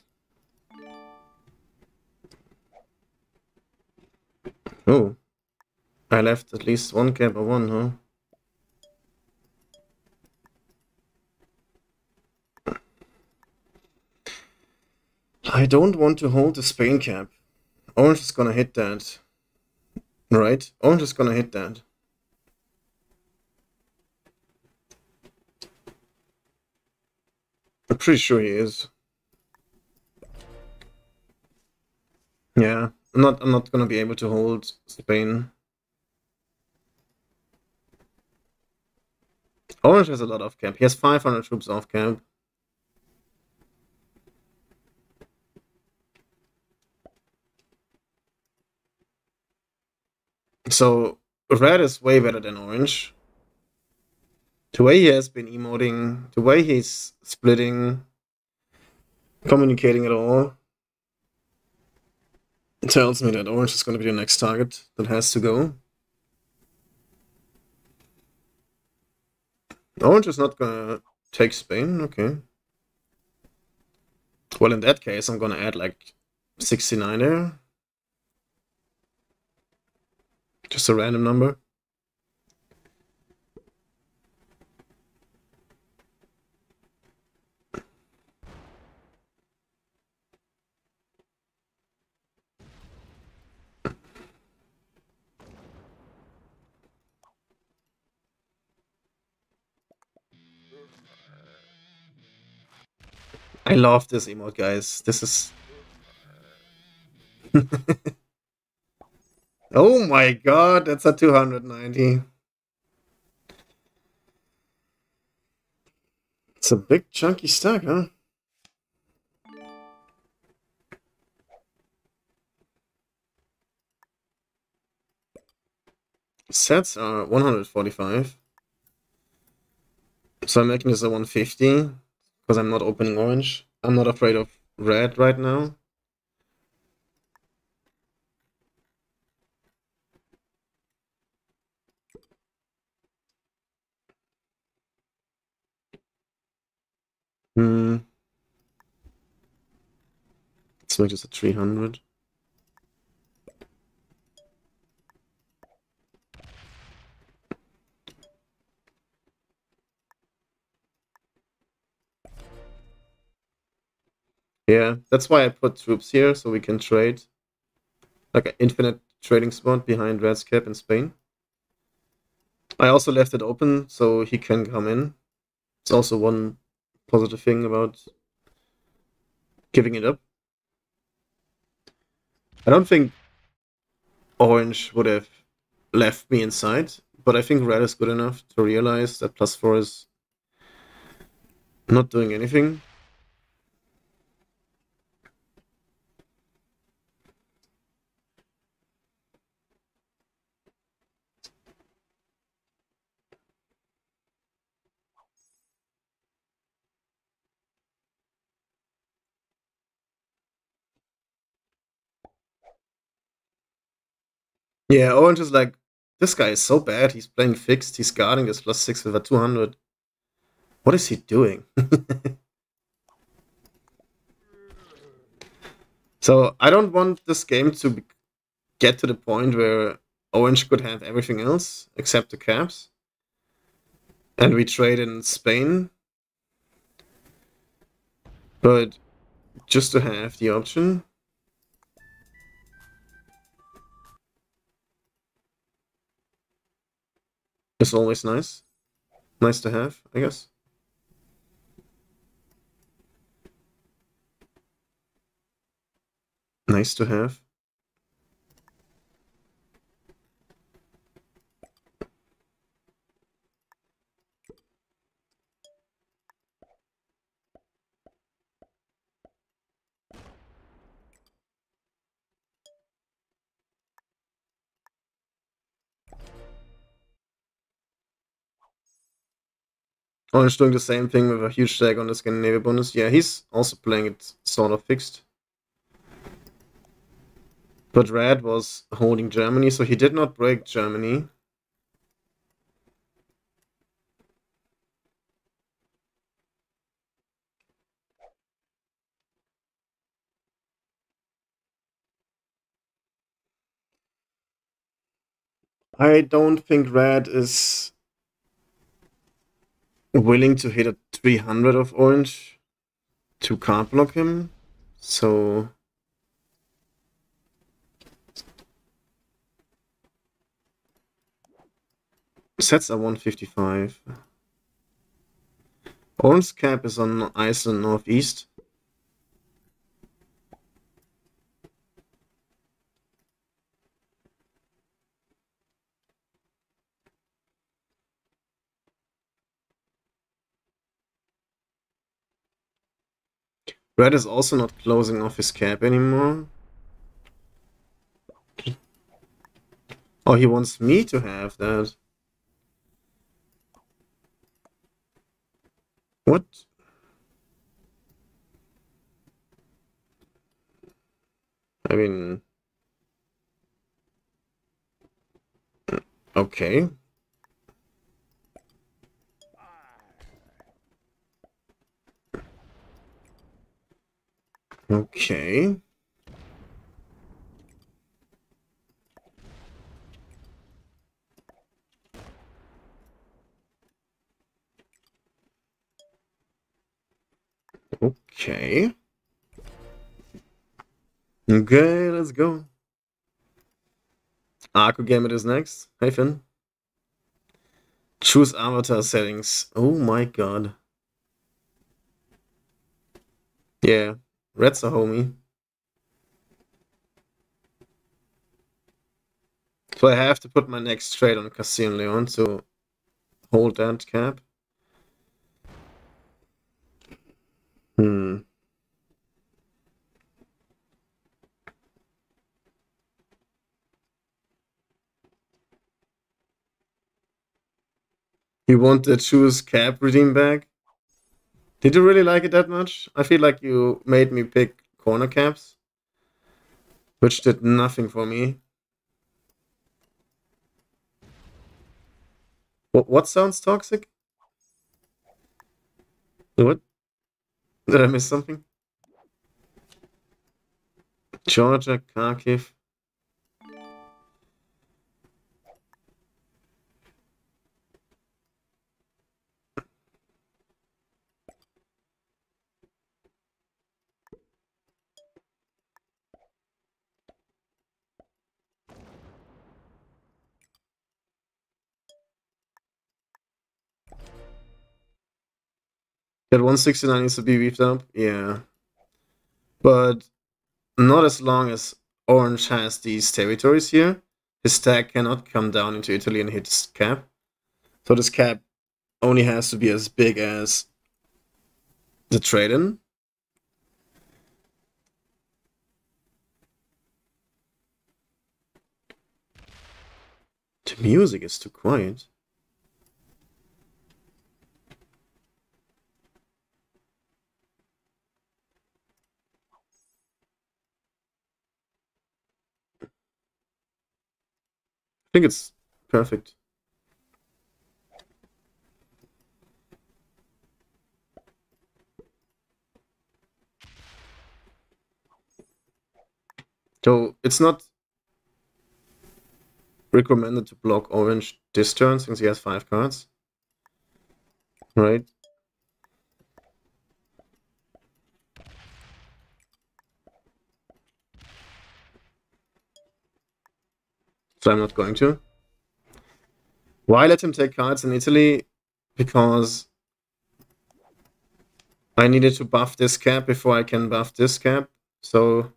Oh. I left at least one cap or one, huh? I don't want to hold the Spain cap. Orange is gonna hit that. Right? Orange is gonna hit that. I'm pretty sure he is. Yeah, I'm not I'm not gonna be able to hold Spain. Orange has a lot of camp. He has five hundred troops off camp. So red is way better than orange. The way he has been emoting, the way he's splitting, communicating at all, tells me that orange is going to be the next target that has to go. Orange is not going to take Spain, okay. Well, in that case, I'm going to add like sixty-nine there. Just a random number. I love this emote, guys. This is... Oh my god, that's a two hundred ninety. It's a big chunky stack, huh? Sets are one hundred forty-five. So I'm making this a one fifty because I'm not opening orange. I'm not afraid of red right now. Hmm. Let's make this a three hundred. Yeah, that's why I put troops here, so we can trade. Like an infinite trading spot behind red's cap in Spain. I also left it open, so he can come in. It's also one positive thing about giving it up. I don't think orange would have left me inside, but I think red is good enough to realize that plus four is not doing anything. Yeah, Orange is like, this guy is so bad. He's playing fixed. He's guarding this plus six with a two hundred. What is he doing? So I don't want this game to be, get to the point where Orange could have everything else except the caps. And we trade in Spain. But just to have the option. Is always nice. Nice to have, I guess. Nice to have. Orange doing the same thing with a huge stack on the Scandinavia bonus. Yeah, he's also playing it sort of fixed. But Red was holding Germany, so he did not break Germany. I don't think Red is willing to hit a three hundred of Orange to card block him. So sets are one fifty-five. Orange cap is on Iceland Northeast. Red is also not closing off his cap anymore. Oh, he wants me to have that. What? I mean... Okay. Okay. Okay. Okay, let's go. Arco Gamut is next. Hey, Finn. Choose avatar settings. Oh my god. Yeah, Red's a homie. So I have to put my next trade on Casino Leon to hold that cap. Hmm. You want the choose cap redeem back? Did you really like it that much? I feel like you made me pick corner caps, which did nothing for me. What, what sounds toxic? What? Did I miss something? Georgia, Kharkiv. That one sixty-nine needs to be beefed up? Yeah. But not as long as Orange has these territories here. His stack cannot come down into Italy and hit his cap. So this cap only has to be as big as the trade-in. The music is too quiet. think it's perfect. So it's not recommended to block orange this turn since he has five cards. Right? So I'm not going to. Why let him take cards in Italy? Because I needed to buff this cap before I can buff this cap. So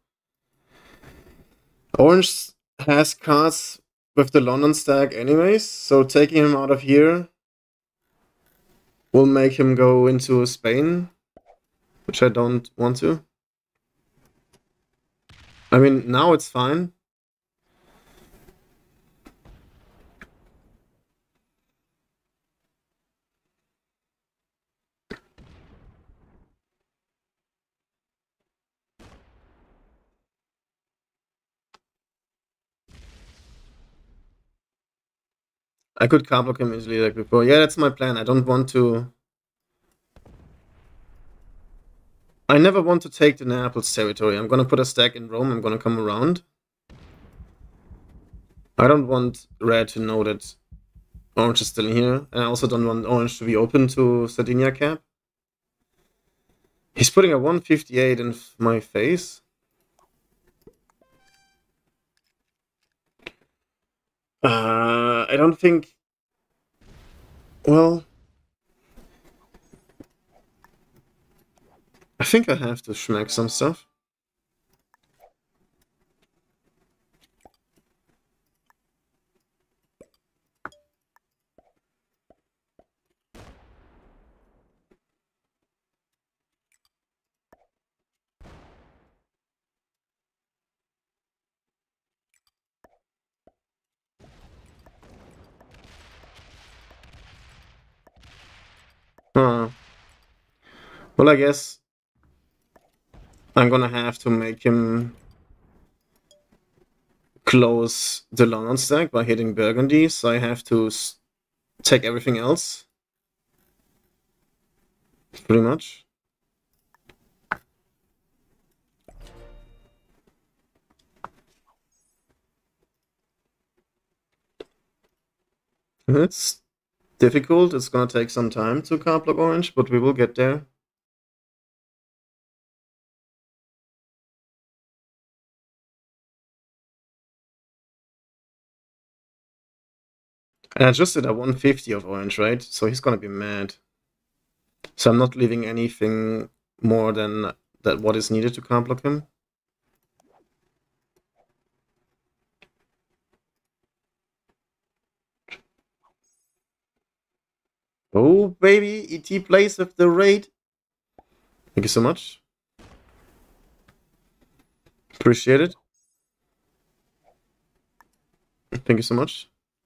orange has cards with the London stack anyways, so taking him out of here will make him go into Spain, which I don't want to. I mean, now it's fine. I could card block him easily like before. Yeah, that's my plan. I don't want to... I never want to take the Naples territory. I'm gonna put a stack in Rome. I'm gonna come around. I don't want red to know that orange is still here. And I also don't want orange to be open to Sardinia cap. He's putting a one fifty-eight in my face. Uh, I don't think... Well... I think I have to schmack some stuff. Uh, well, I guess I'm gonna have to make him close the London stack by hitting Burgundy, so I have to s take everything else. Pretty much. It's difficult. It's gonna take some time to card block orange, but we will get there. And I just did a one fifty of orange, right? So he's gonna be mad. So I'm not leaving anything more than that what is needed to card block him. Oh, baby, E T plays with the raid. Thank you so much. Appreciate it. Thank you so much.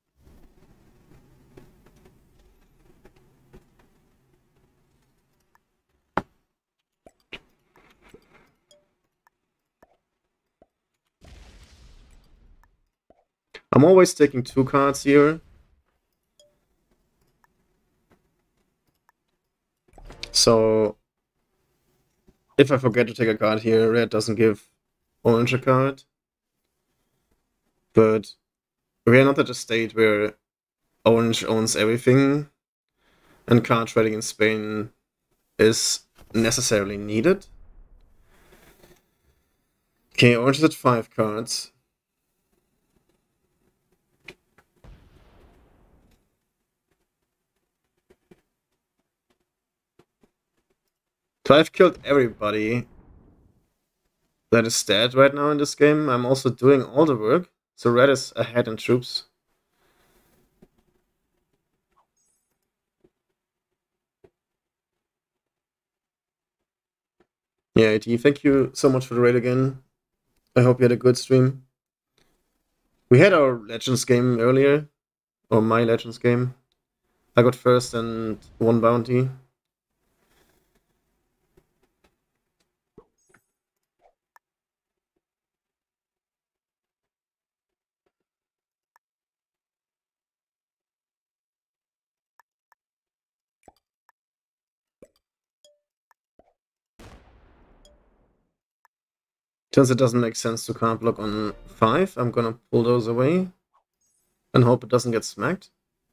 I'm always taking two cards here. So if I forget to take a card here, red doesn't give orange a card. But we are not at a state where orange owns everything and card trading in Spain is necessarily needed. Okay, orange is at five cards. So I've killed everybody that is dead right now in this game. I'm also doing all the work. So red is ahead in troops. Yeah, A T, thank you so much for the raid again. I hope you had a good stream. We had our Legends game earlier, or my Legends game. I got first and one bounty. Since it doesn't make sense to card block on five, I'm gonna pull those away and hope it doesn't get smacked.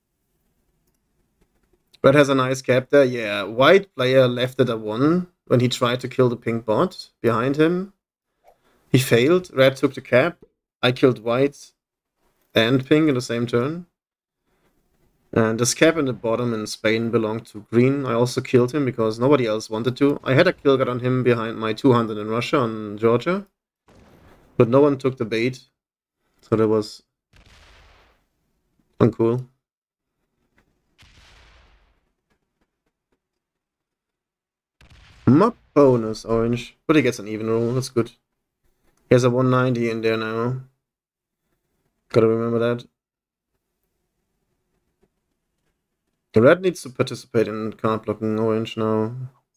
Red has a nice cap there. Yeah, white player left it at one when he tried to kill the pink bot behind him. He failed. Red took the cap. I killed white and pink in the same turn. And this cap in the bottom in Spain belonged to green. I also killed him because nobody else wanted to. I had a kill guard on him behind my two hundred in Russia on Georgia. But no one took the bait. So that was uncool. Mop bonus, orange. But he gets an even roll, that's good. He has a one ninety in there now. Gotta remember that. The red needs to participate in card blocking orange now.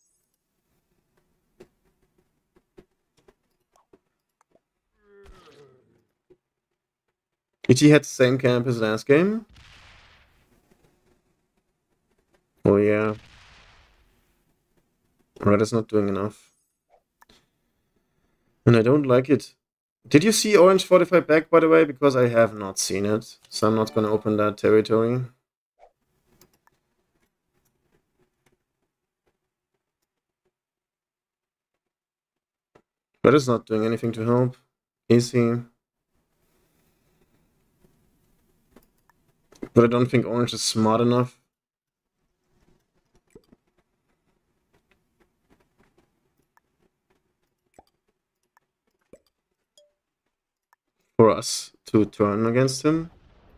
E T had the same camp as last game. Oh yeah. Red is not doing enough. And I don't like it. Did you see orange fortify back, by the way? Because I have not seen it. So I'm not gonna open that territory. Red is not doing anything to help. Is he? But I don't think orange is smart enough. For us to turn against him.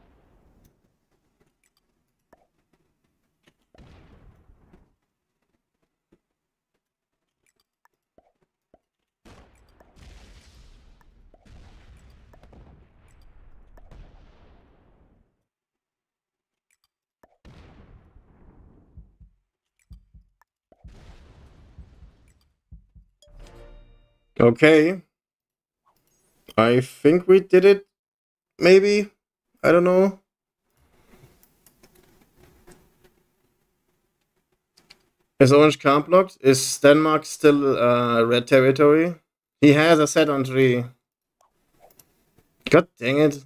Okay. I think we did it. Maybe. I don't know. Is orange camp blocked? Is Denmark still uh, red territory? He has a set on three. God dang it.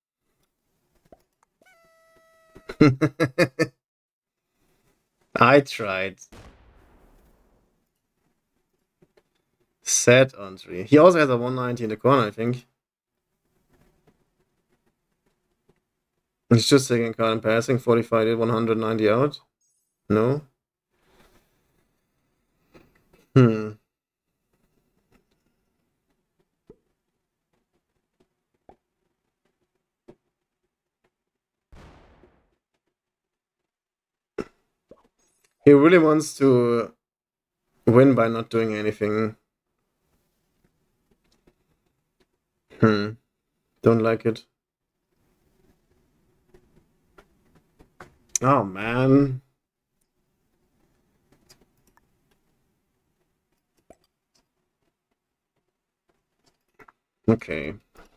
I tried. Set on three. He also has a one ninety in the corner, I think. He's just taking card and passing. forty-five did one hundred ninety out. No. Hmm. He really wants to win by not doing anything. Hmm. Don't like it. Oh, man. Okay.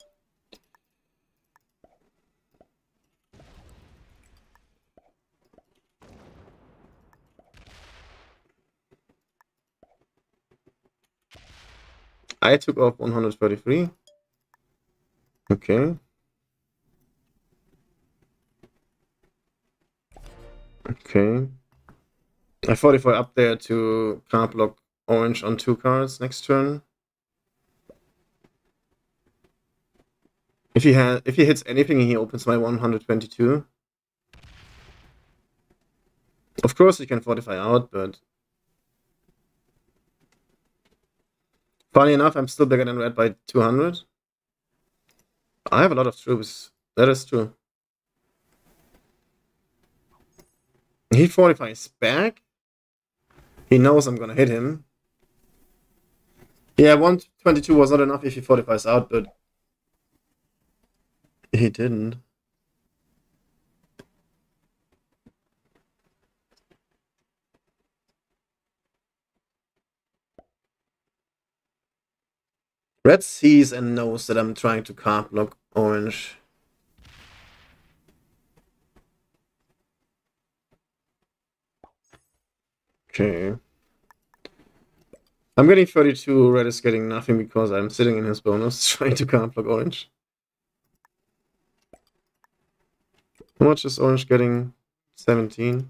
I took off one hundred thirty-three. Okay. Okay. I forty-four up there to card block orange on two cards next turn. If he has, if he hits anything, he opens my one hundred twenty-two. Of course, he can fortify out, but funny enough, I'm still bigger than red by two hundred. I have a lot of troops. That is true. He fortifies back. He knows I'm gonna hit him. Yeah, one twenty-two was not enough if he fortifies out, but he didn't. Red sees and knows that I'm trying to card block orange. Okay. I'm getting thirty-two, red is getting nothing because I'm sitting in his bonus trying to card block orange. How much is orange getting? seventeen.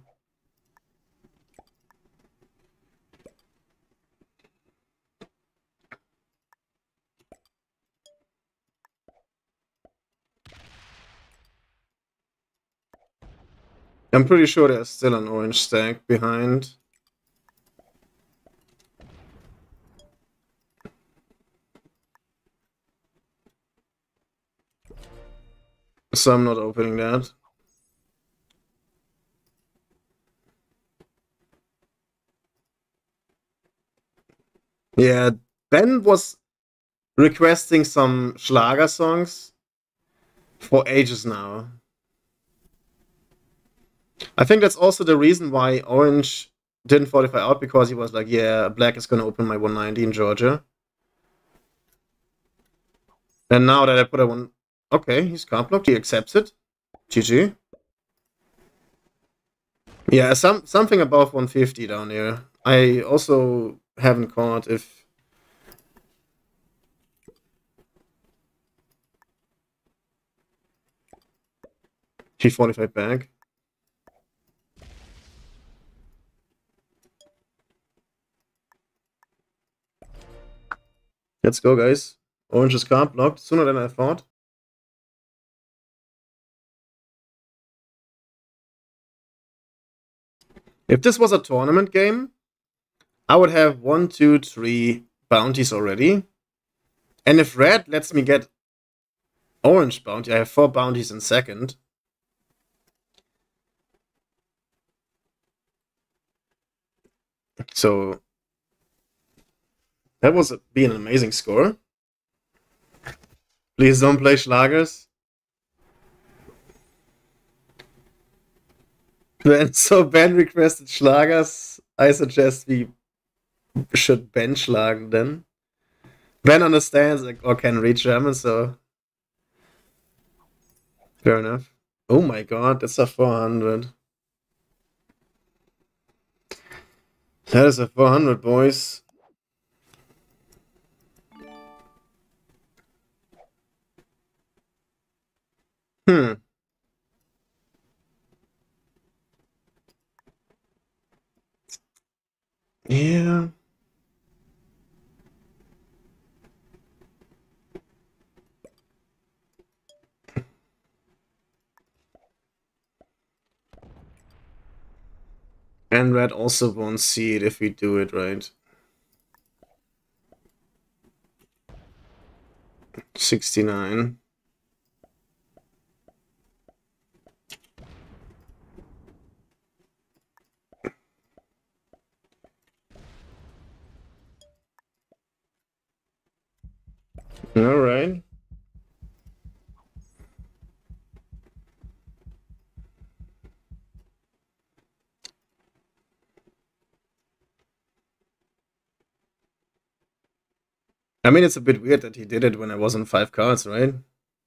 I'm pretty sure there's still an orange stack behind. So I'm not opening that. Yeah, Ben was requesting some Schlager songs for ages now. I think that's also the reason why Orange didn't fortify out, because he was like, yeah, Black is gonna open my one ninety in Georgia. And now that I put a one... Okay, he's card blocked, he accepts it. G G. Yeah, some something above one fifty down here. I also haven't caught if... He fortified back. Let's go, guys. Orange is card blocked sooner than I thought. If this was a tournament game, I would have one, two, three bounties already. And if red lets me get orange bounty, I have four bounties in second. So that was be an amazing score. Please don't play Schlagers. Ben, so Ben requested Schlagers. I suggest we should Ben Schlagen then. Ben understands or can read German, so fair enough. Oh my god, that's a four hundred. That is a four hundred, boys. Hmm. Yeah. And red also won't see it if we do it right. sixty-nine. All right. I mean, it's a bit weird that he did it when I was on five cards, right?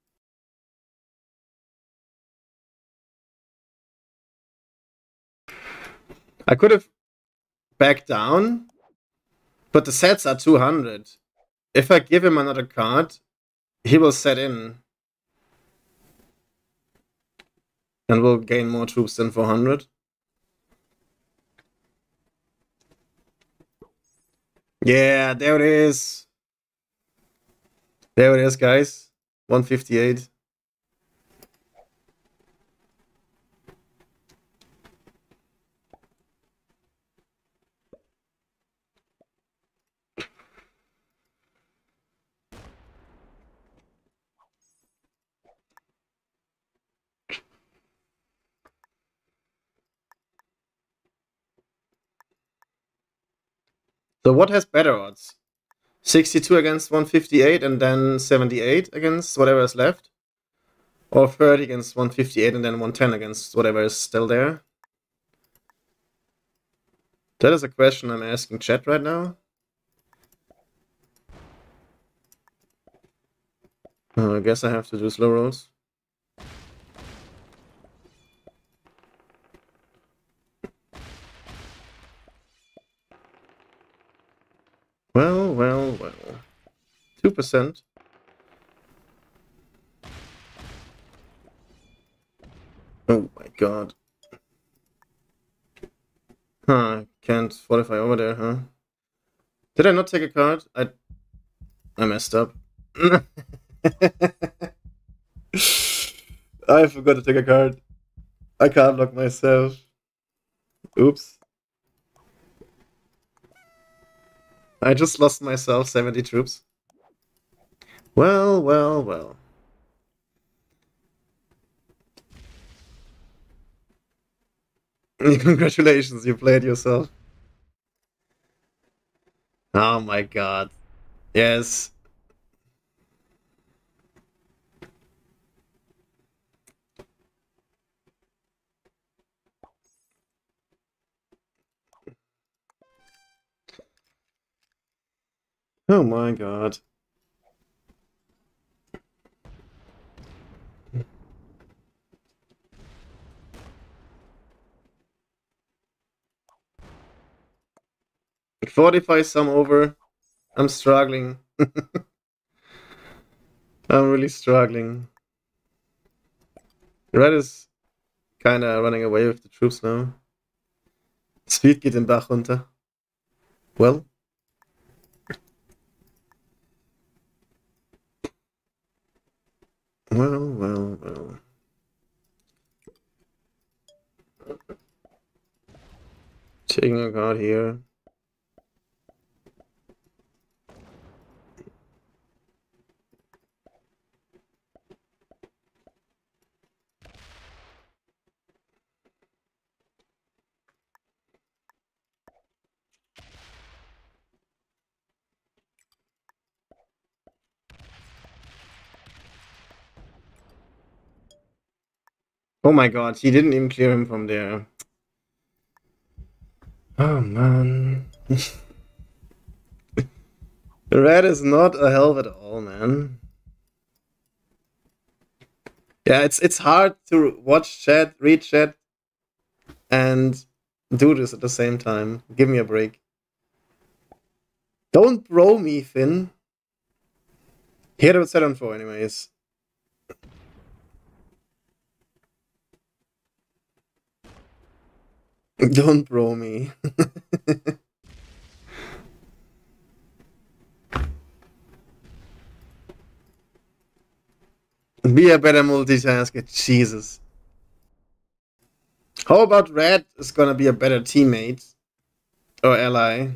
I could have backed down, but the sets are two hundred. If I give him another card, he will set in. And will gain more troops than four hundred. Yeah, there it is. There it is, guys. one fifty-eight. So what has better odds? sixty-two against one fifty-eight and then seventy-eight against whatever is left? Or thirty against one fifty-eight and then one ten against whatever is still there? That is a question I'm asking chat right now. Oh, I guess I have to do slow rolls. percent. Oh my god. Huh, can't fortify over there, huh? Did I not take a card? I I messed up. I forgot to take a card. I can't block myself. Oops. I just lost myself seventy troops. Well, well, well. Congratulations, you played yourself. Oh my god. Yes. Oh my god. forty-five some over. I'm struggling. I'm really struggling. Red is kinda running away with the troops now. Speed geht den Bach runter. Well. Well, well, well. Taking a card here. Oh my god, he didn't even clear him from there. Oh man. Red is not a help at all, man. Yeah, it's it's hard to watch chat, read chat, and do this at the same time. Give me a break. Don't bro me, Finn. He had a seven four anyways. Don't bro me. Be a better multitasker, Jesus. How about Red is gonna be a better teammate or ally?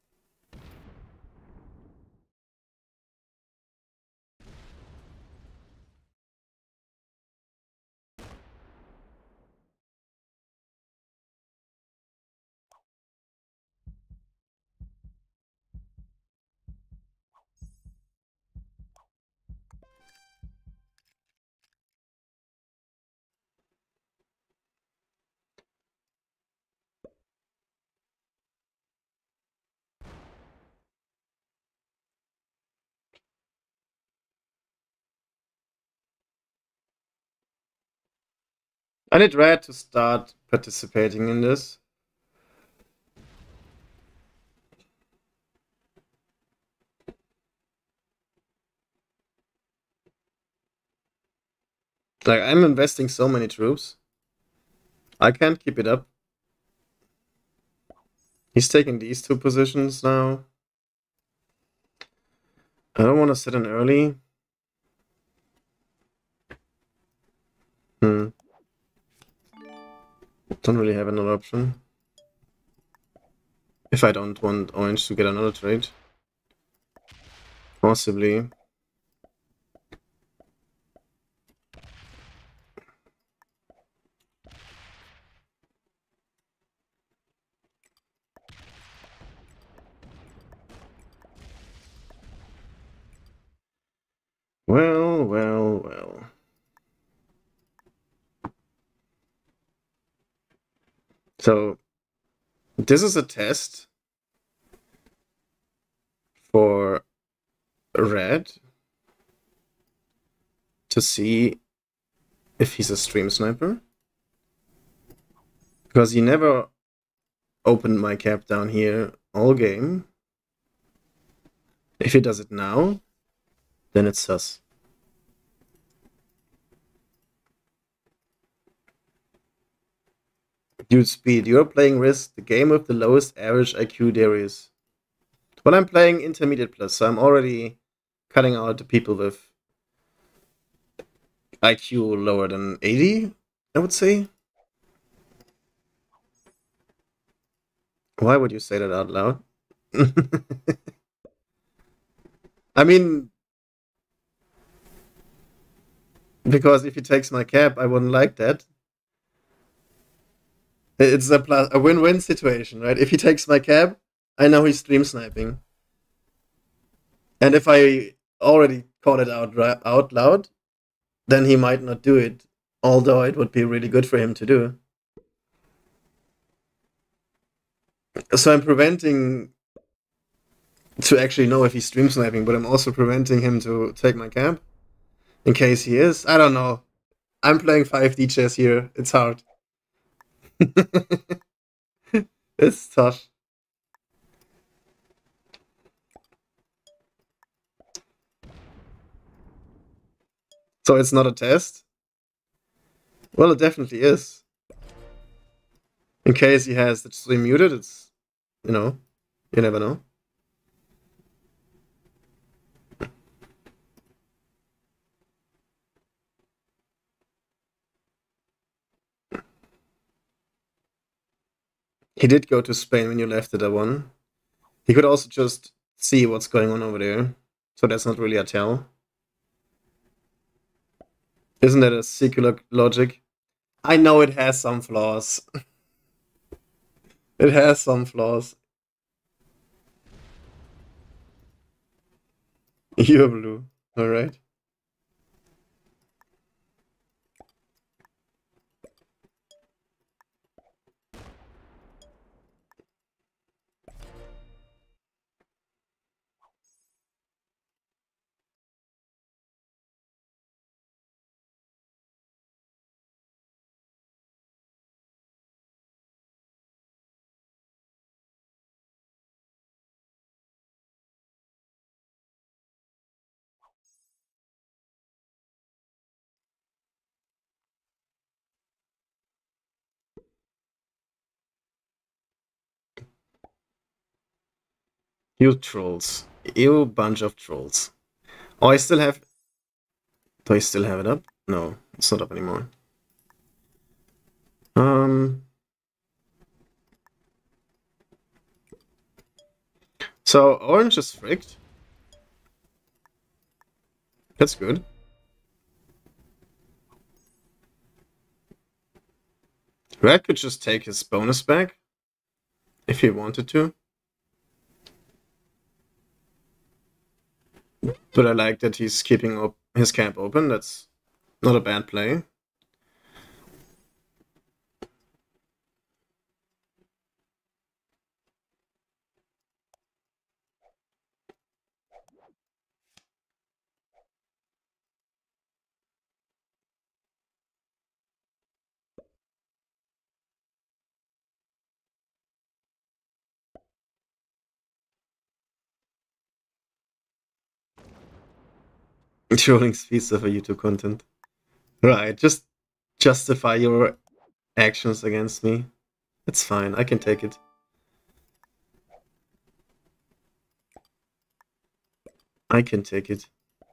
I need Red to start participating in this. Like, I'm investing so many troops. I can't keep it up. He's taking these two positions now. I don't want to sit in early. Hmm. Don't really have another option. If I don't want orange to get another trade. Possibly. Well, well, well. So, this is a test for Red to see if he's a stream sniper. Because he never opened my cap down here all game. If he does it now, then it's sus. Dude, Speed, you're playing Risk, the game with the lowest average I Q there is. Well, I'm playing Intermediate Plus, so I'm already cutting out the people with I Q lower than eighty, I would say. Why would you say that out loud? I mean, because if he takes my cap, I wouldn't like that. It's a, plus, a win-win situation, right? If he takes my cap, I know he's stream sniping. And if I already call it out out loud, then he might not do it, although it would be really good for him to do. So I'm preventing to actually know if he's stream sniping, but I'm also preventing him to take my cap in case he is. I don't know. I'm playing five D chess here. It's hard. It's tough. So it's not a test? Well, it definitely is. In case he has the stream muted, it's, you know, you never know. He did go to Spain when you left it, I won. He could also just see what's going on over there. So that's not really a tell. Isn't that a secular logic? I know it has some flaws. It has some flaws. You're blue. Alright. You trolls. You bunch of trolls. Oh, I still have... Do I still have it up? No, it's not up anymore. Um... So, orange is fricked. That's good. Red could just take his bonus back. If he wanted to. But I like that he's keeping up his camp open. That's not a bad play. Trolling Speedster for YouTube content. Right, just justify your actions against me. It's fine, I can take it. I can take it.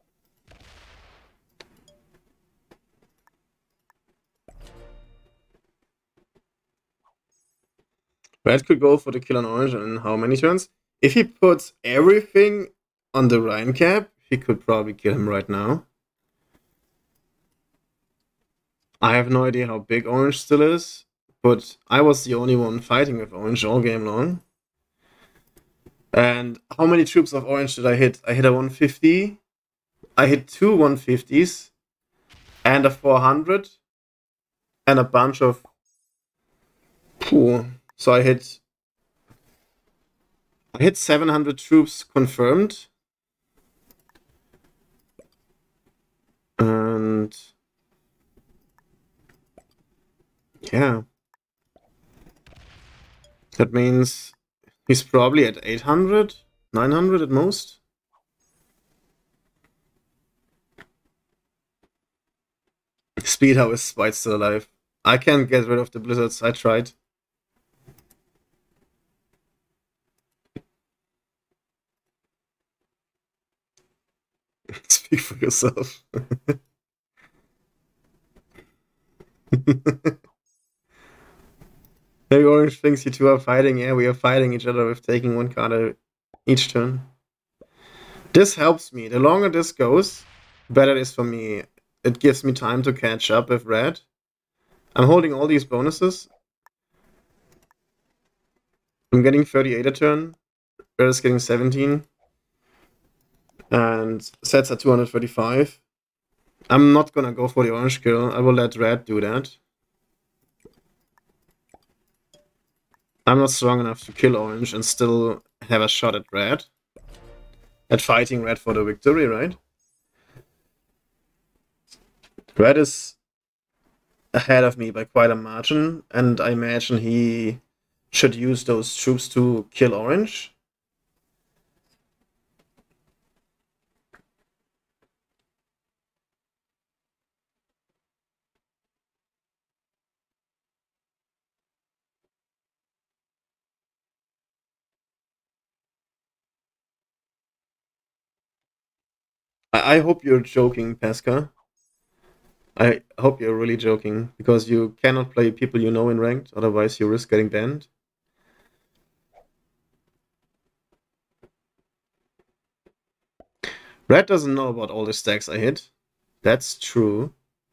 Red could go for the kill on orange in how many turns? If he puts everything on the Ryan cap, he could probably kill him right now. I have no idea how big orange still is, but I was the only one fighting with orange all game long. And how many troops of orange did I hit? I hit a one fifty. I hit two one fifties and a four hundred and a bunch of... Pooh. So I hit... I hit seven hundred troops confirmed. And... yeah. That means he's probably at eight hundred, nine hundred at most. Speed, how is White still alive? I can't get rid of the blizzards. I tried. Speak for yourself. Maybe Orange thinks you two are fighting. Yeah, we are fighting each other with taking one card each turn. This helps me. The longer this goes, better it is for me. It gives me time to catch up with red. I'm holding all these bonuses. I'm getting thirty-eight a turn. Red is getting seventeen. And sets are two hundred thirty-five. I'm not gonna go for the orange kill. I will let red do that. I'm not strong enough to kill orange and still have a shot at red. At fighting red for the victory, right? Red is ahead of me by quite a margin, and I imagine he should use those troops to kill orange. I, I hope you're joking, Pesca. I hope you're really joking, because you cannot play people you know in ranked, otherwise you risk getting banned. Red doesn't know about all the stacks I hit. That's true.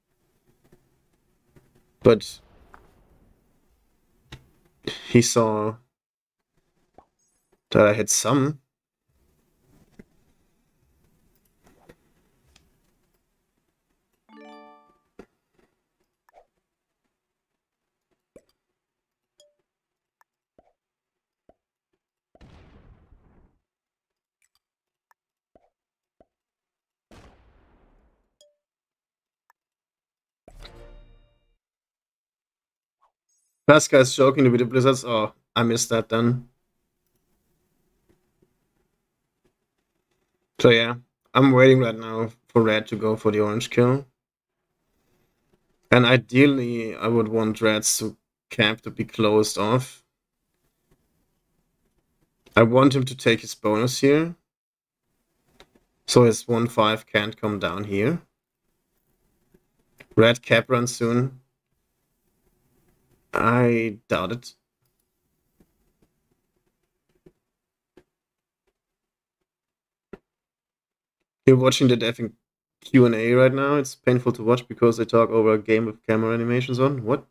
But he saw that I hit some. Pascal is joking with the blizzards. Oh, I missed that then. So yeah, I'm waiting right now for red to go for the orange kill. And ideally, I would want red's to camp to be closed off. I want him to take his bonus here. So his one five can't come down here. Red cap run soon. I doubt it. You're watching the dev Q and A right now. It's painful to watch because they talk over a game with camera animations on. What?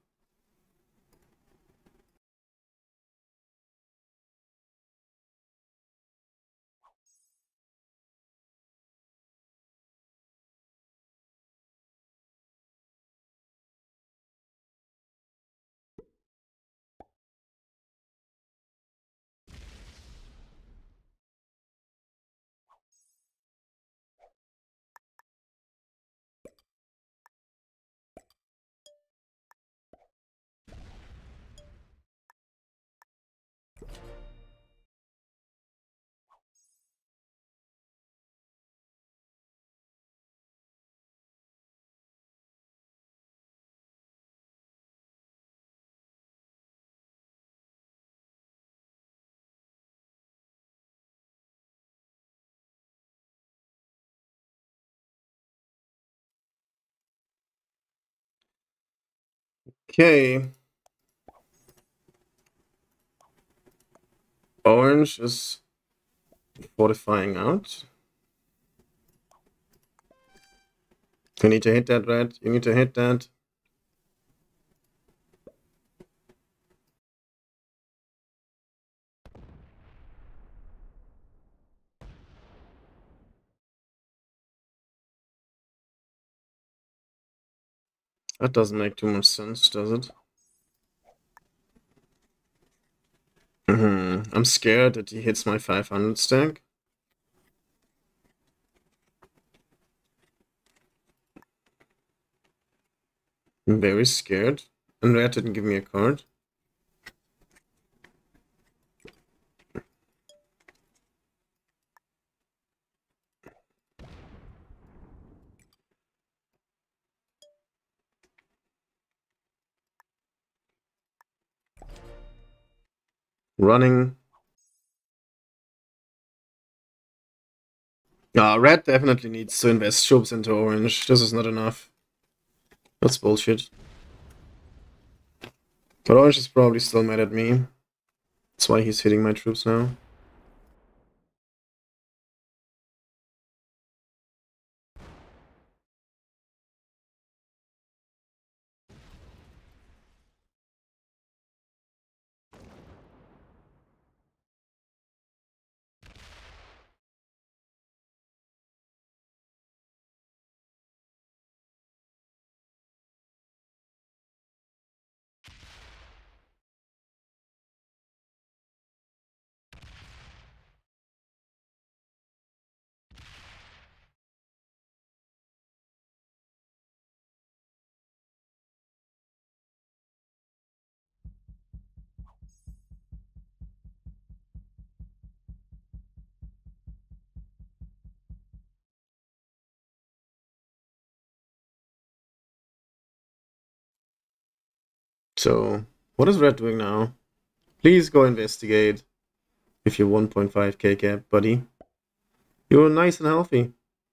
Okay. Orange is fortifying out. You need to hit that, red. You need to hit that. That doesn't make too much sense, does it? Mm-hmm. I'm scared that he hits my five hundred stack. I'm very scared. And red didn't give me a card. Running. Yeah, red definitely needs to invest troops into orange. This is not enough. That's bullshit. But orange is probably still mad at me. That's why he's hitting my troops now. So, what is red doing now? Please go investigate. If you're one point five K cap, buddy. You're nice and healthy.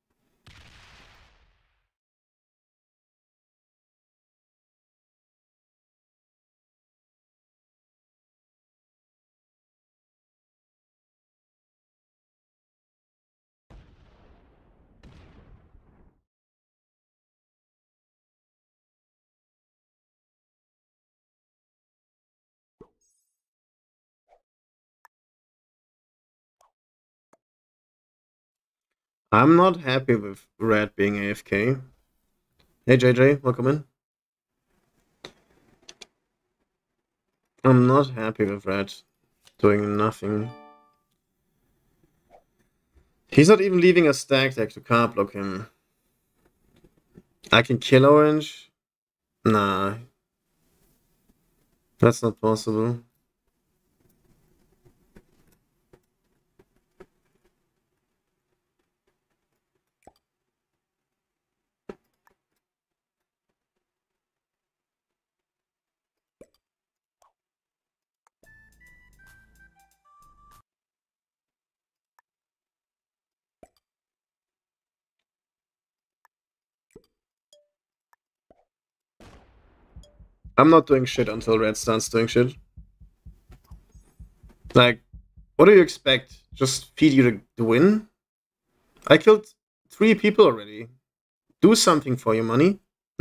I'm not happy with red being A F K. Hey J J, welcome in. I'm not happy with red doing nothing. He's not even leaving a stack deck to card block him. I can kill orange? Nah. That's not possible. I'm not doing shit until red starts doing shit. Like, what do you expect? Just feed you the win? I killed three people already. Do something for your money.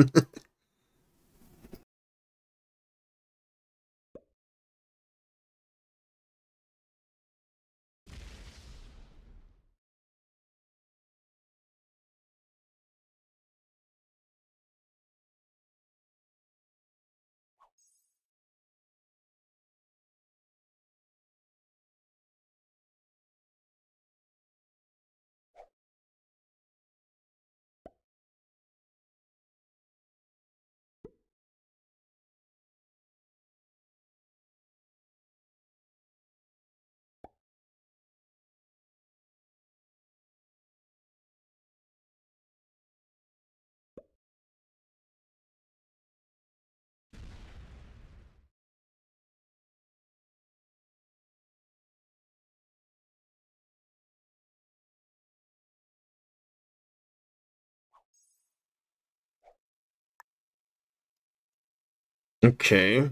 Okay.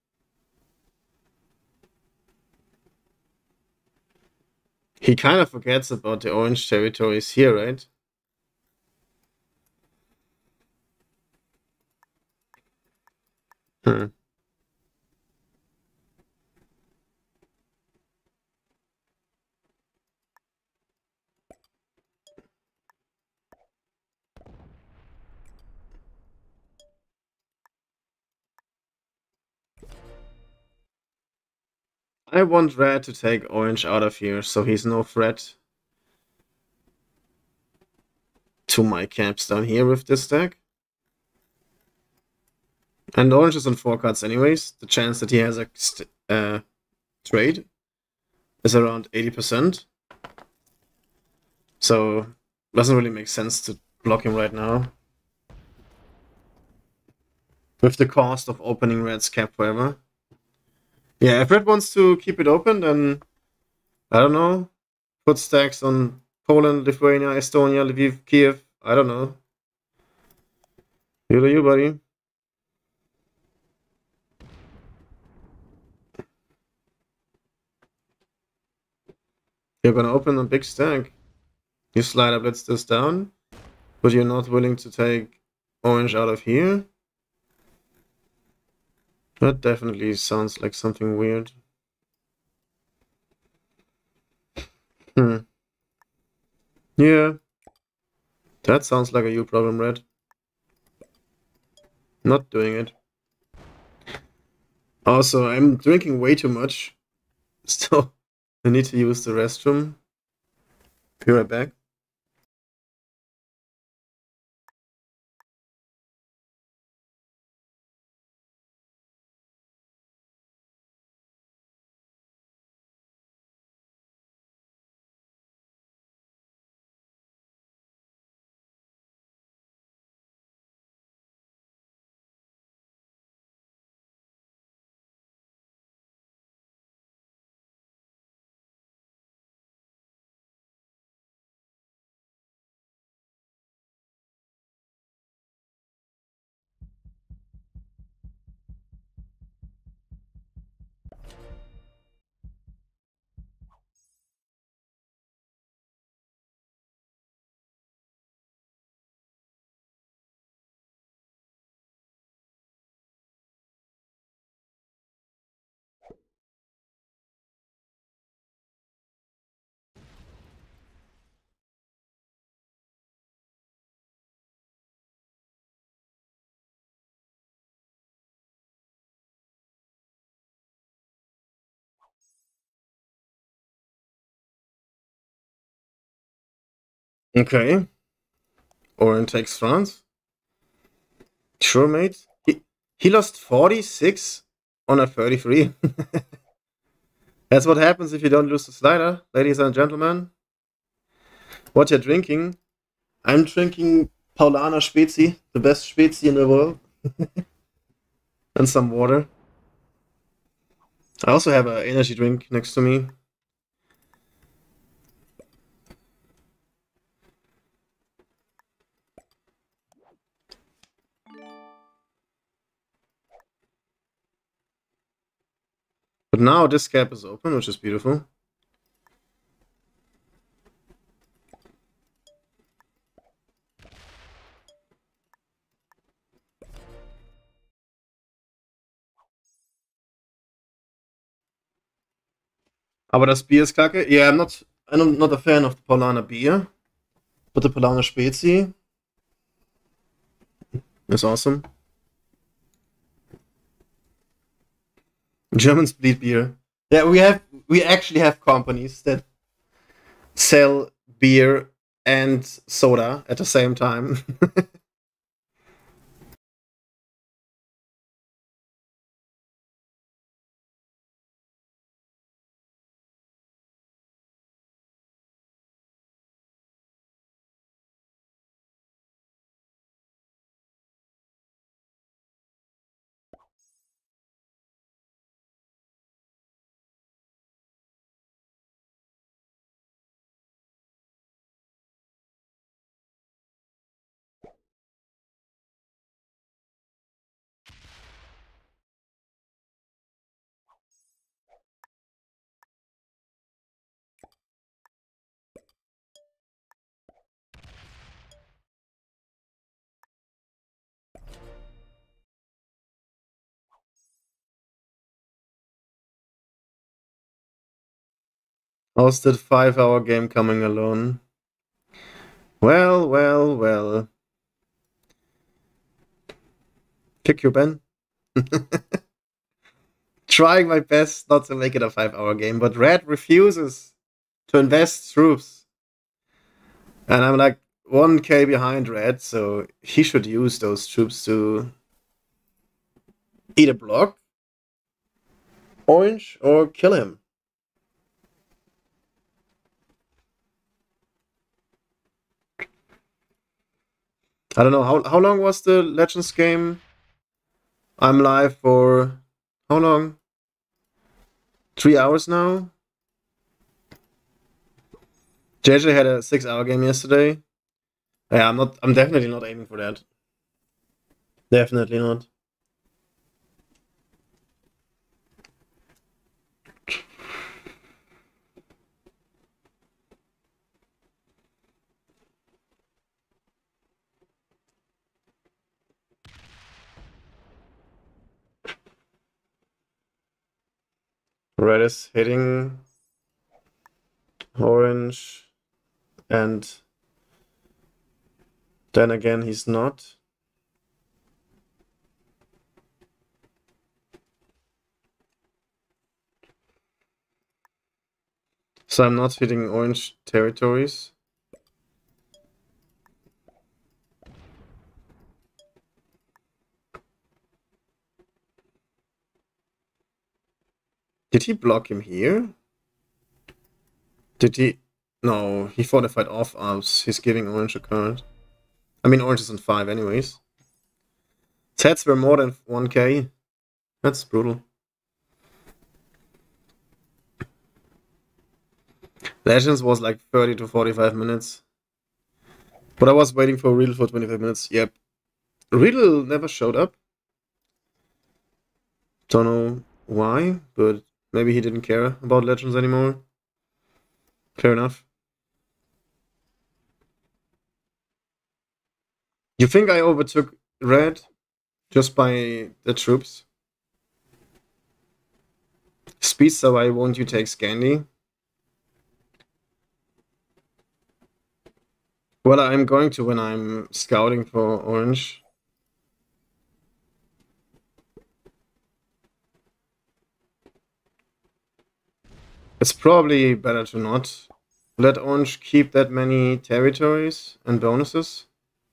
He kind of forgets about the orange territories here, right? Hmm. I want red to take orange out of here, so he's no threat to my camps down here with this deck. And orange is on four cards anyways. The chance that he has a uh, trade is around eighty percent. So, doesn't really make sense to block him right now. With the cost of opening red's cap forever. Yeah, if Red wants to keep it open, then I don't know. Put stacks on Poland, Lithuania, Estonia, Lviv, Kiev. I don't know. You do you, buddy. You're gonna open a big stack. You slide up, let's this down, but you're not willing to take orange out of here. That definitely sounds like something weird. Hmm. Yeah. That sounds like a you problem, Red. Not doing it. Also, I'm drinking way too much. So I need to use the restroom. Be right back. Okay. Orange takes France. Sure, mate. He, he lost forty-six on a thirty-three. That's what happens if you don't lose the slider, ladies and gentlemen. What you're drinking? I'm drinking Paulaner Spezi, the best Spezi in the world. And some water. I also have an energy drink next to me. But now this cap is open, which is beautiful. Aber das Bier ist kacke. Yeah, I'm not, I'm not a fan of the Paulaner beer. But the Paulaner Spezi is awesome. Germans bleed beer. Yeah, we have, we actually have companies that sell beer and soda at the same time. How's that five hour game coming alone? Well, well, well. Pick your Ben. Trying my best not to make it a five hour game, but Red refuses to invest troops. And I'm like one K behind Red, so he should use those troops to either block Orange or kill him. I don't know, how, how long was the Legends game? I'm live for how long? Three hours now. J J had a six-hour game yesterday. Yeah, I'm not. I'm definitely not aiming for that. Definitely not. Red is hitting orange, and then again he's not. So I'm not hitting orange territories. Did he block him here? Did he? No, he fortified off us. He's giving orange a card. I mean, orange is on five anyways. Sets were more than one K. That's brutal. Legends was like thirty to forty-five minutes. But I was waiting for Riddle for twenty-five minutes. Yep. Riddle never showed up. Don't know why, but maybe he didn't care about Legends anymore. Fair enough. You think I overtook red just by the troops? Speedster, why won't you take Scandi? Well, I'm going to when I'm scouting for orange. It's probably better to not let orange keep that many territories and bonuses.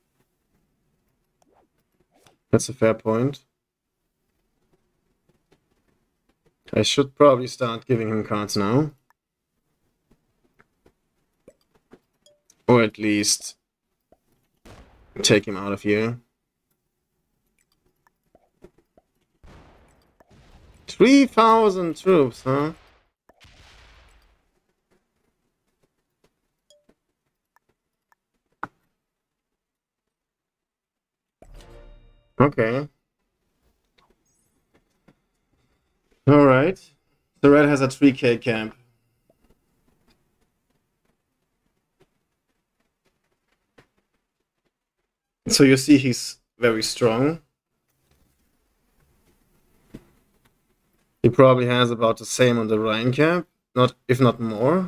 That's a fair point. I should probably start giving him cards now. Or at least take him out of here. three thousand troops, huh? Okay. Alright. The red has a three K camp. So you see he's very strong. He probably has about the same on the Rhine camp, not if not more.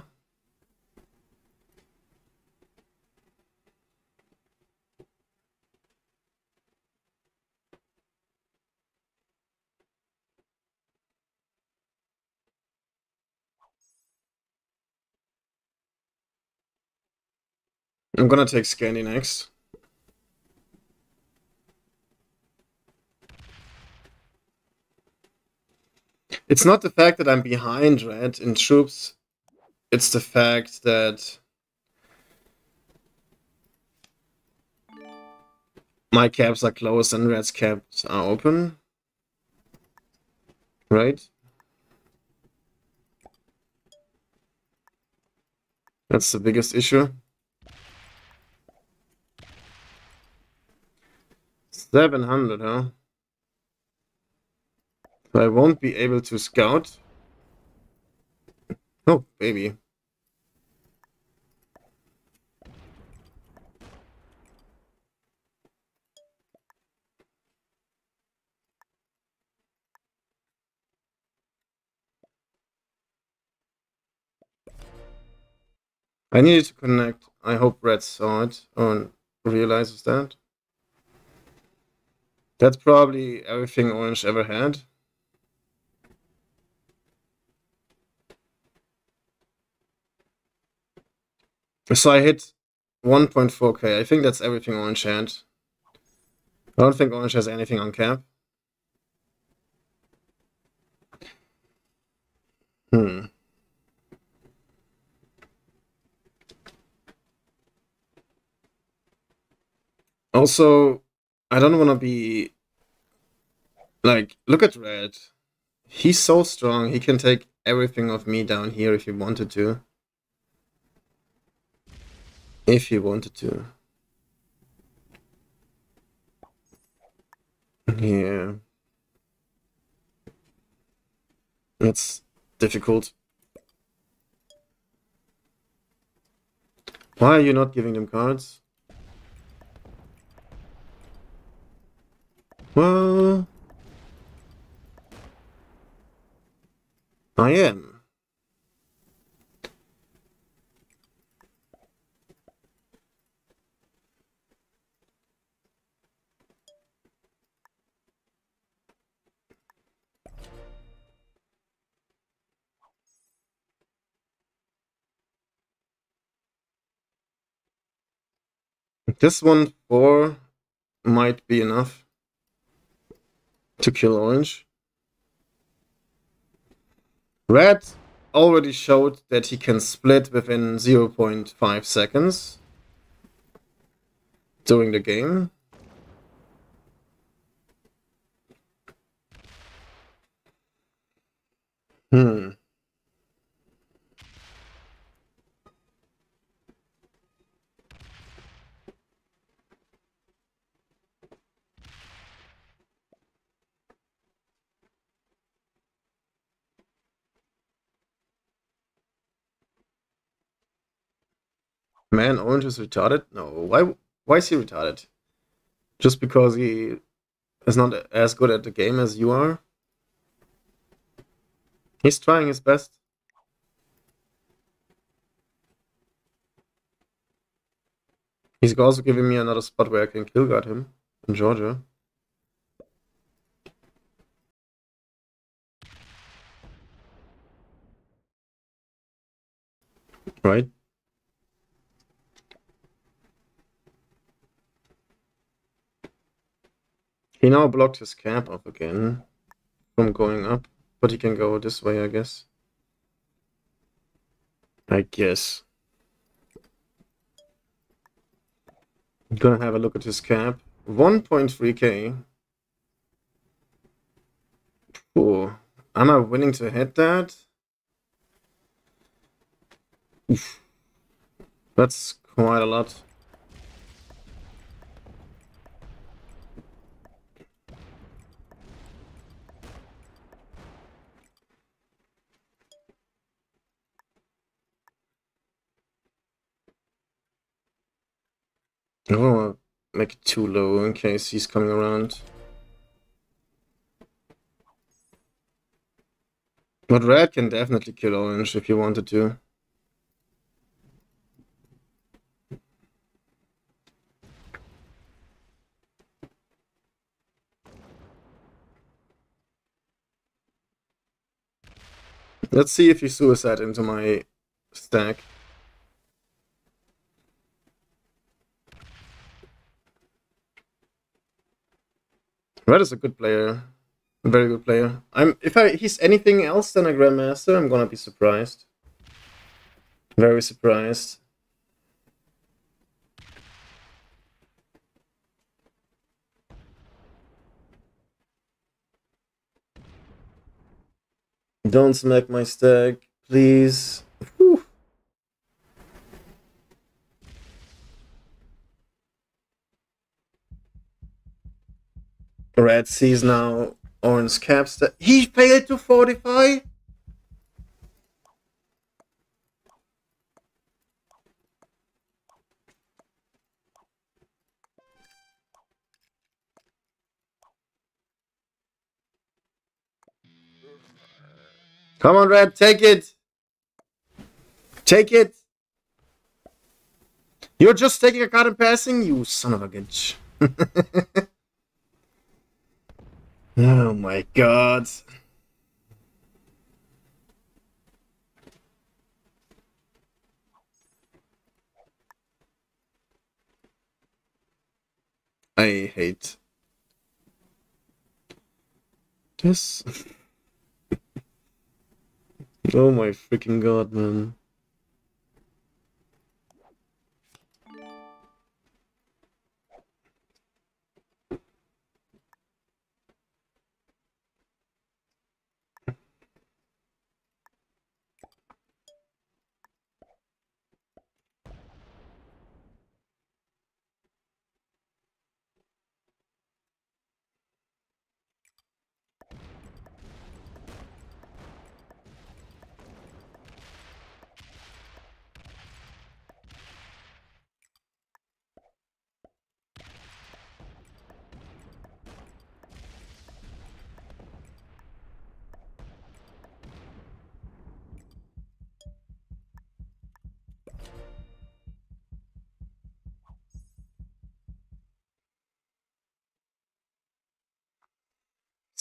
I'm gonna take Scandi next. It's not the fact that I'm behind red in troops. It's the fact that my caps are closed and red's caps are open. Right? That's the biggest issue. seven hundred, huh? So I won't be able to scout. Oh, baby. I needed to connect. I hope red saw it or realizes that. That's probably everything orange ever had. So I hit one point four K. I think that's everything orange had. I don't think orange has anything on cap. Hmm. Also, I don't want to be like, look at red. He's so strong, he can take everything of me down here if he wanted to. If he wanted to. Yeah. It's difficult. Why are you not giving them cards? Well... I am. This one four might be enough to kill orange. Red already showed that he can split within zero point five seconds during the game. Hmm. Man, orange is retarded? No, why why is he retarded? Just because he is not as good at the game as you are? He's trying his best. He's also giving me another spot where I can kill guard him in Georgia. Right? He now blocked his cap off again from going up, but he can go this way, I guess. I guess. I'm gonna have a look at his cap. one point three K. Oh, am I willing to hit that? Oof. That's quite a lot. Oh, make it too low in case he's coming around. But red can definitely kill orange if you wanted to. Let's see if you suicide into my stack. Red is a good player. A very good player. I'm if I he's anything else than a grandmaster, I'm gonna be surprised. Very surprised. Don't smack my stack, please. Whew. Red sees now orange caps that he failed to fortify. Come on, Red, take it. Take it. You're just taking a card and passing, you son of a bitch. Oh my god. I hate this. Oh my freaking god, man.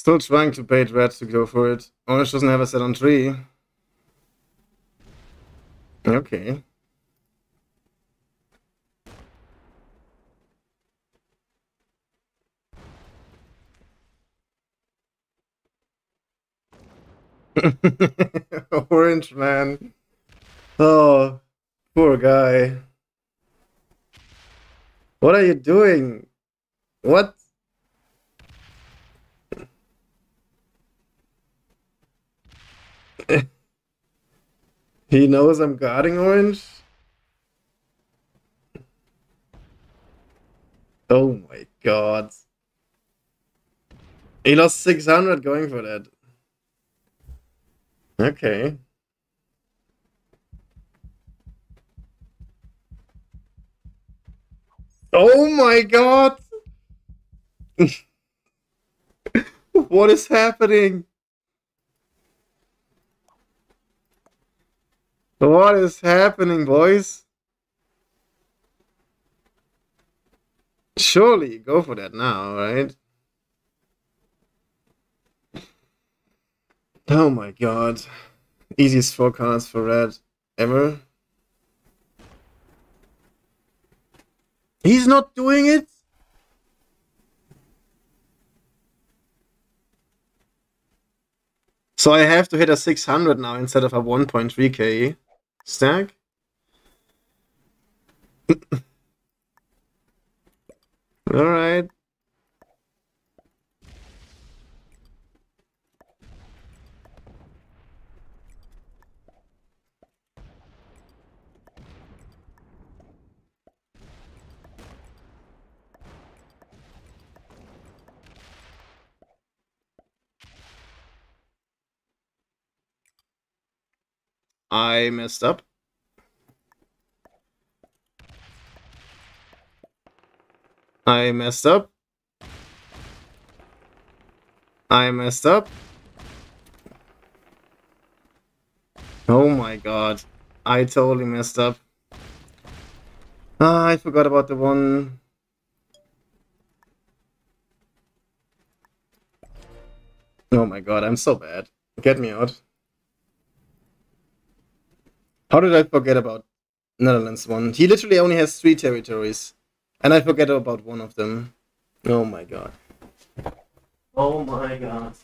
Still trying to bait red to go for it. Orange doesn't have a set on three. Okay. Orange, man. Oh, poor guy. What are you doing? What? He knows I'm guarding orange? Oh my god. He lost six hundred going for that. Okay. Oh my god! What is happening? What is happening, boys? Surely go for that now, right? Oh my god. Easiest four cards for red ever. He's not doing it? So I have to hit a six hundred now instead of a one point three K stack? Alright. I messed up. I messed up. I messed up. Oh my god. I totally messed up. Ah, I forgot about the one. Oh my god, I'm so bad. Get me out. How did I forget about Netherlands one? He literally only has three territories. And I forget about one of them. Oh my god. Oh my god.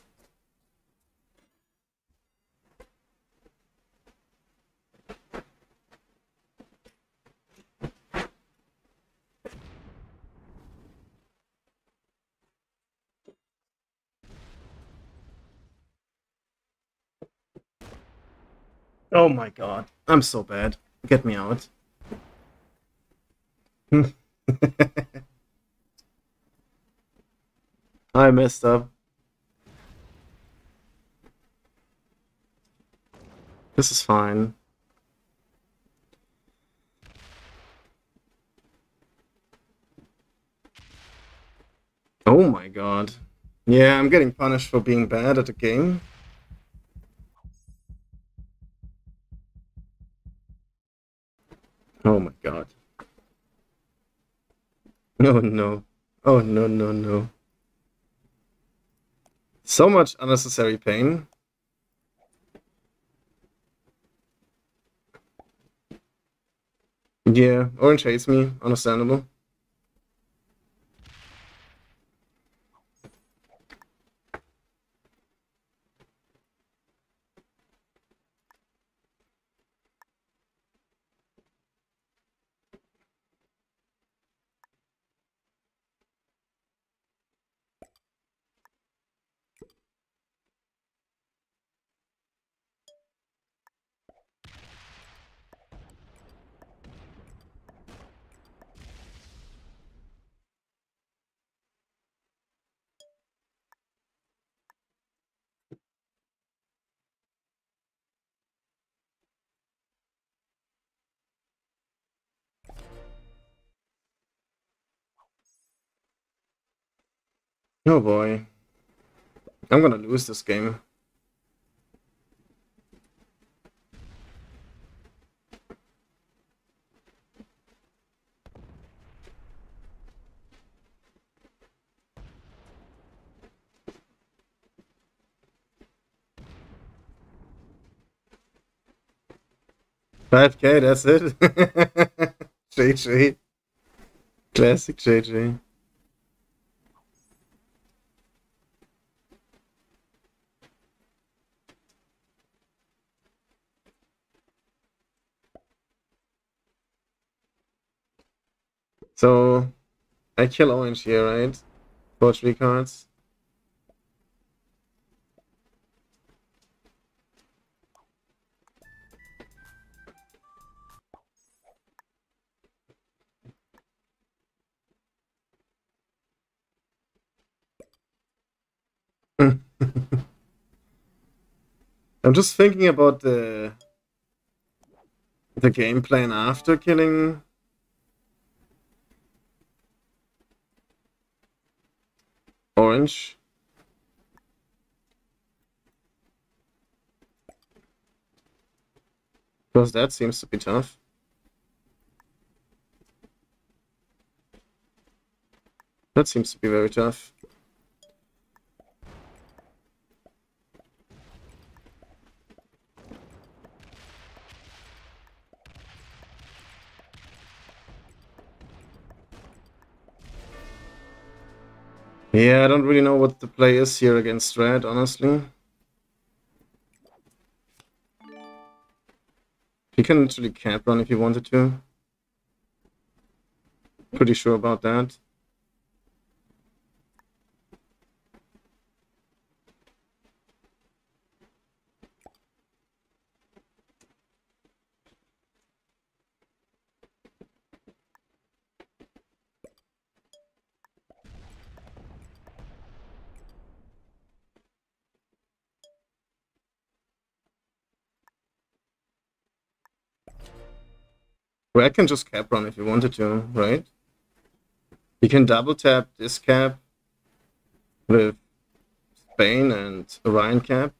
Oh my god. I'm so bad. Get me out. I messed up. This is fine. Oh my god. Yeah, I'm getting punished for being bad at the game. Oh my god. Oh no. Oh no, no, no. So much unnecessary pain. Yeah, orange hates me. Understandable. Oh boy. I'm gonna lose this game. five K, that's it. J J. Classic J J. So, I kill orange here, right? For three cards. I'm just thinking about the the game plan after killing orange. Because that seems to be tough. That seems to be very tough. Yeah, I don't really know what the play is here against red, honestly. He can literally cap run if he wanted to. Pretty sure about that. Red can just cap run if he wanted to, right? He can double tap this cap with Spain and Orion cap.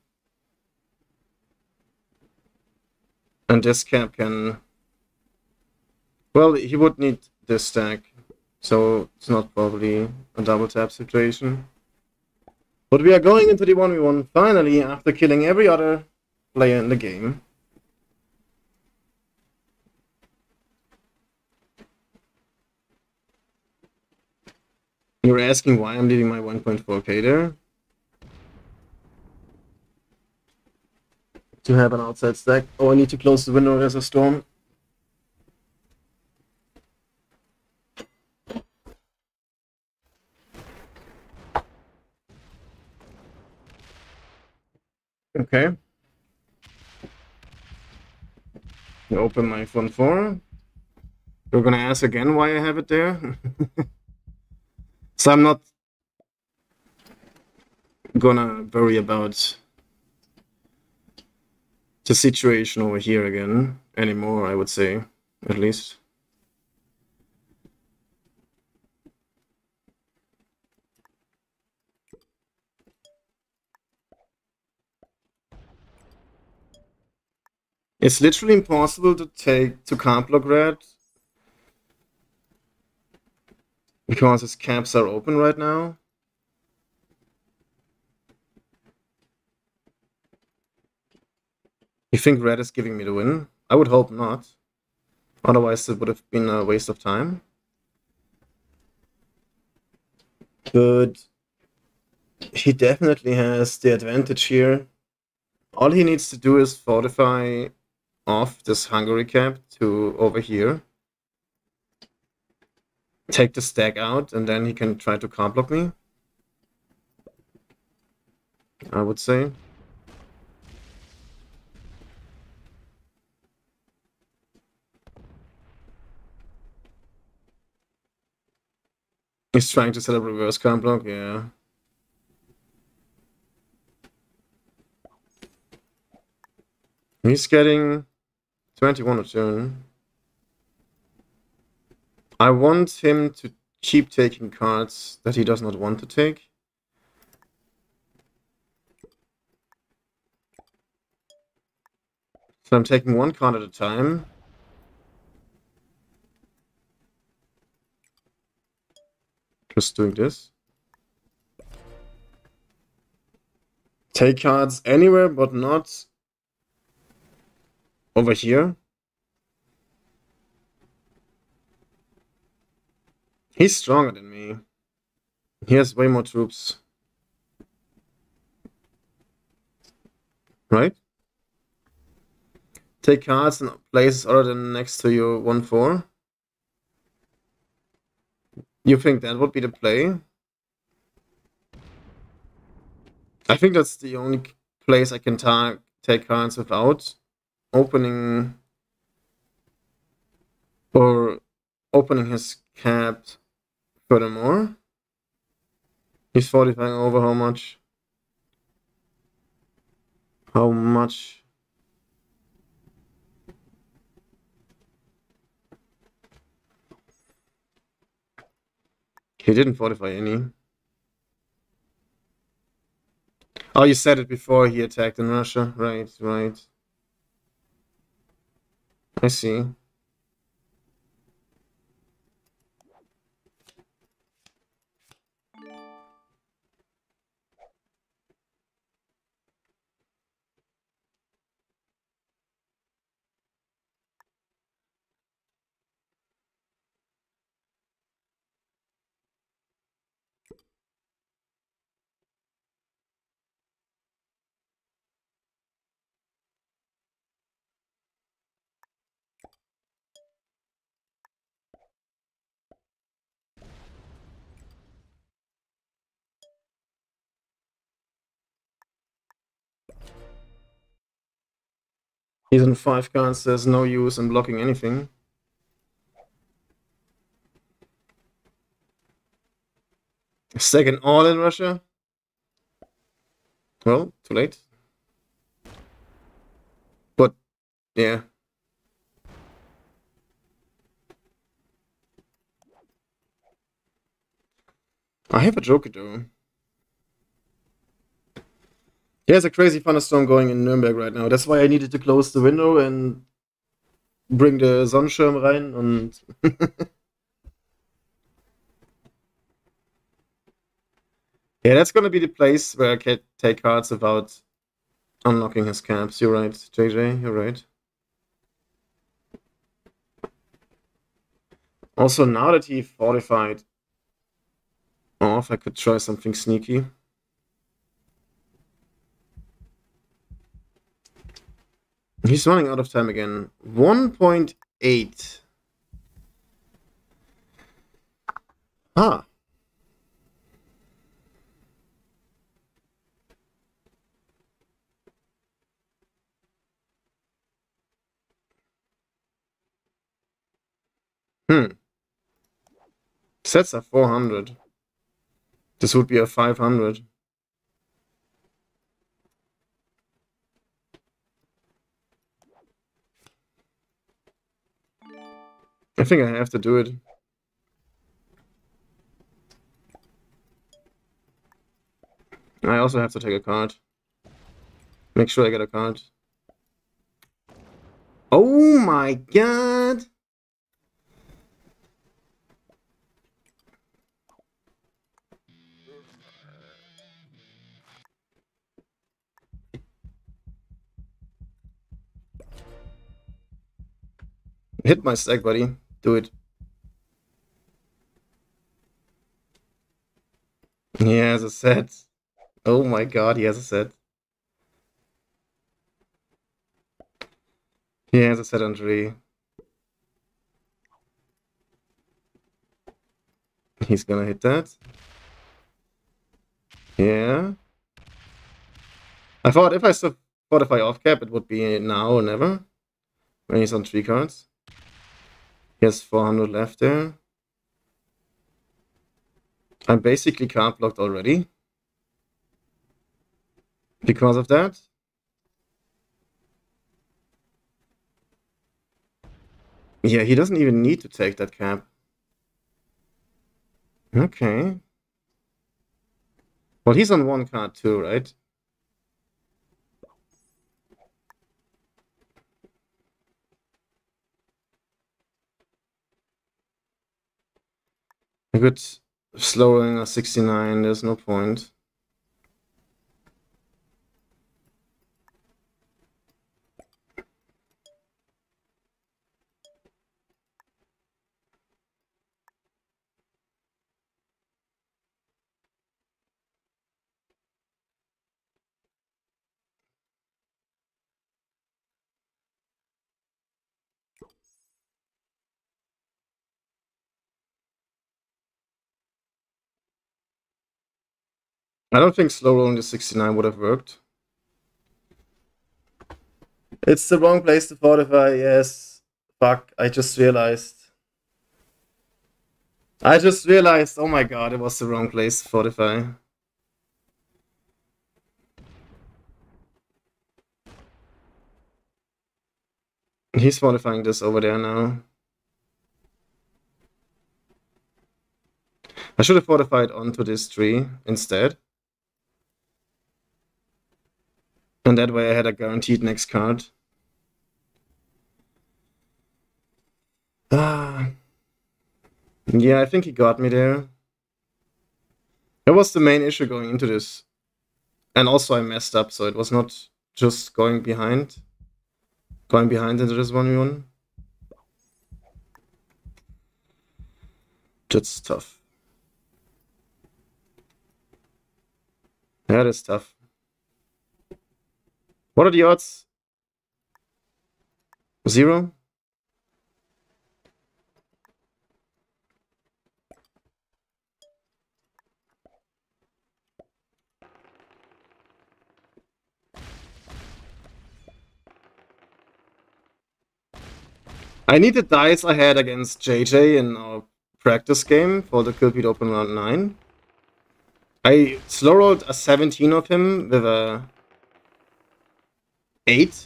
And this cap can... Well, he would need this stack, so it's not probably a double tap situation. But we are going into the one v one finally after killing every other player in the game. You're asking why I'm leaving my one point four K there? To have an outside stack. Oh, I need to close the window, there's a storm. Okay. Open my phone four. You're gonna ask again why I have it there? So I'm not gonna worry about the situation over here again anymore, I would say, at least. It's literally impossible to take to card block red because his caps are open right now. You think red is giving me the win? I would hope not. Otherwise it would have been a waste of time. But he definitely has the advantage here. All he needs to do is fortify off this Hungary cap to over here. Take the stack out, and then he can try to card block me, I would say. He's trying to set up reverse card block, yeah. He's getting twenty-one a turn. I want him to keep taking cards that he does not want to take. So I'm taking one card at a time. Just doing this. Take cards anywhere, but not over here. He's stronger than me. He has way more troops. Right? Take cards and places other than next to your one four. You think that would be the play? I think that's the only place I can ta take cards without opening or opening his cap furthermore. He's fortifying over how much? How much? He didn't fortify any. Oh, you said it before he attacked in Russia. Right, right. I see. He's on five cards, there's no use in blocking anything. Second all in Russia? Well, too late. But, yeah. I have a Joker though. There's a crazy thunderstorm going in Nuremberg right now. That's why I needed to close the window and bring the Sonnenschirm rein und yeah, that's gonna be the place where I can take cards without unlocking his caps. You're right, J J, you're right. Also, now that he fortified off, I could try something sneaky. He's running out of time again. one point eight. Ah. Hmm. Sets are four hundred. This would be a five hundred. I think I have to do it. I also have to take a card. Make sure I get a card. Oh my god! Hit my stack, buddy. Do it. He has a set. Oh my god, he has a set. He has a set on three. He's gonna hit that. Yeah. I thought if I fortify off cap, it would be now or never. When he's on three cards. He has four hundred left there. I'm basically card blocked already. Because of that. Yeah, he doesn't even need to take that cap. Okay. Well, he's on one card too, right? A good slowing a sixty-nine, there's no point. I don't think slow rolling the sixty-nine would have worked. It's the wrong place to fortify, yes. Fuck, I just realized. I just realized, oh my god, it was the wrong place to fortify. He's fortifying this over there now. I should have fortified onto this tree instead. And that way I had a guaranteed next card. Ah. Yeah, I think he got me there. That was the main issue going into this. And also I messed up, so it was not just going behind. Going behind into this one v one. That's tough. That is tough. What are the odds? Zero? I need the dice I had against J J in our practice game for the Kill Beat Open round nine. I slow rolled a seventeen of him with a eight.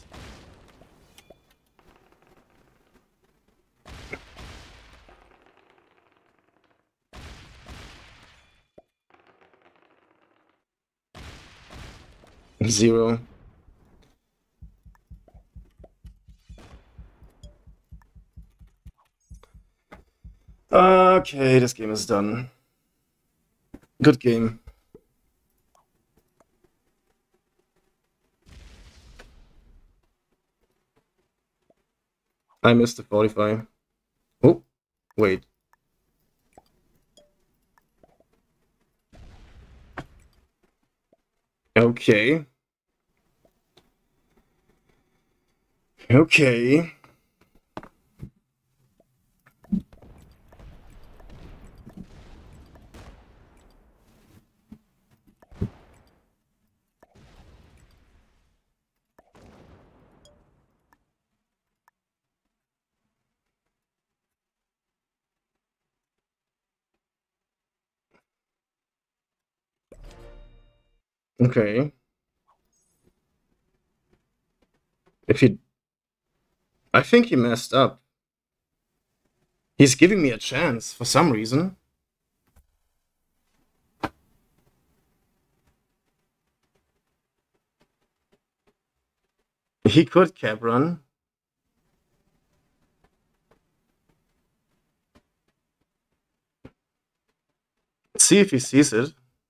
Zero. Okay, this game is done. Good game. I missed the forty-five. Oh, wait. Okay. Okay. Okay. If he... I think he messed up. He's giving me a chance for some reason. He could cap run. Let's see if he sees it.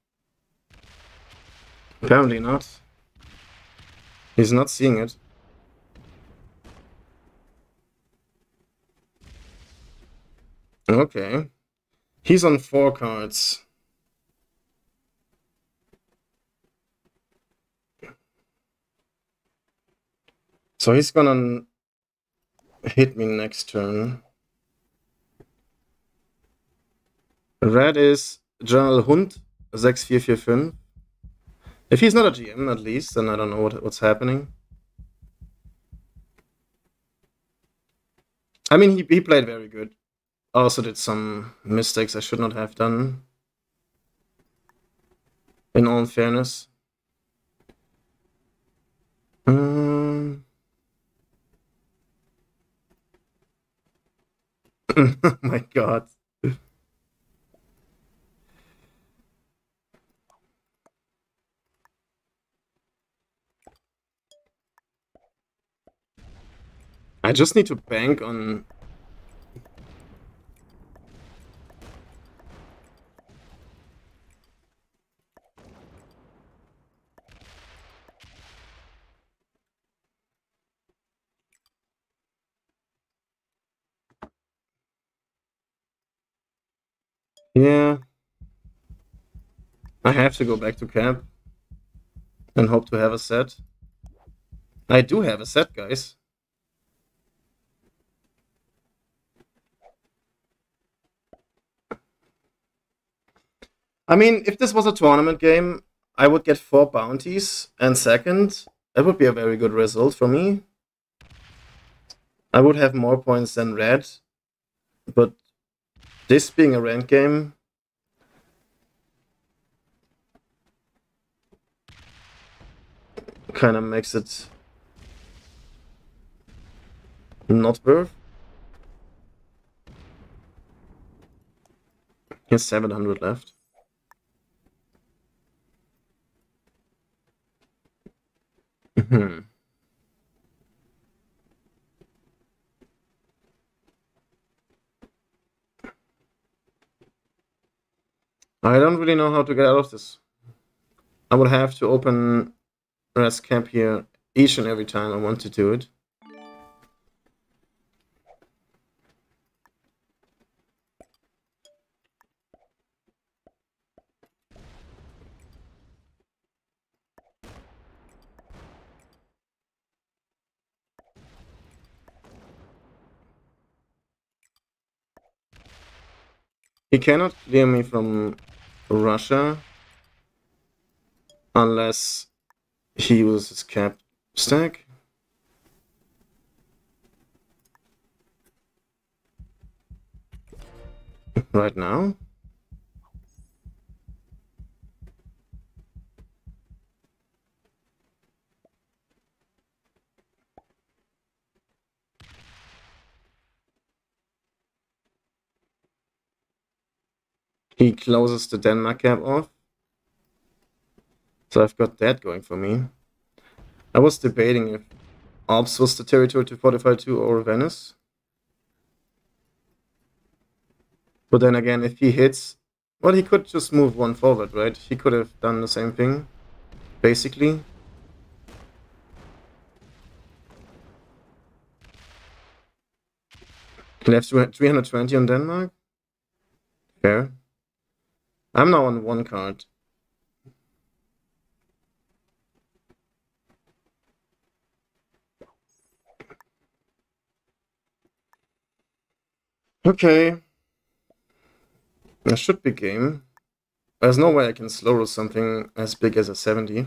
Apparently not. He's not seeing it. Okay. He's on four cards. So he's gonna hit me next turn. Red is General Hund, six four four five. If he's not a G M at least, then I don't know what, what's happening. I mean, he, he played very good. Also did some mistakes I should not have done. In all fairness. Um... Oh my god. I just need to bank on... Yeah. I have to go back to camp. And hope to have a set. I do have a set, guys. I mean, if this was a tournament game, I would get four bounties, and second, that would be a very good result for me. I would have more points than red, but this being a ranked game, kind of makes it not worth. Here's seven hundred left. Hmm. I don't really know how to get out of this. I would have to open Red's cap here each and every time I want to do it. He cannot clear me from Russia unless he uses his cap stack. Right now. He closes the Denmark cap off. So I've got that going for me. I was debating if Alps was the territory to fortify two or Venice. But then again, if he hits... Well, he could just move one forward, right? He could have done the same thing, basically. He left three hundred twenty on Denmark. Fair. I'm now on one card. Okay. That should be game. There's no way I can slow roll something as big as a seventy.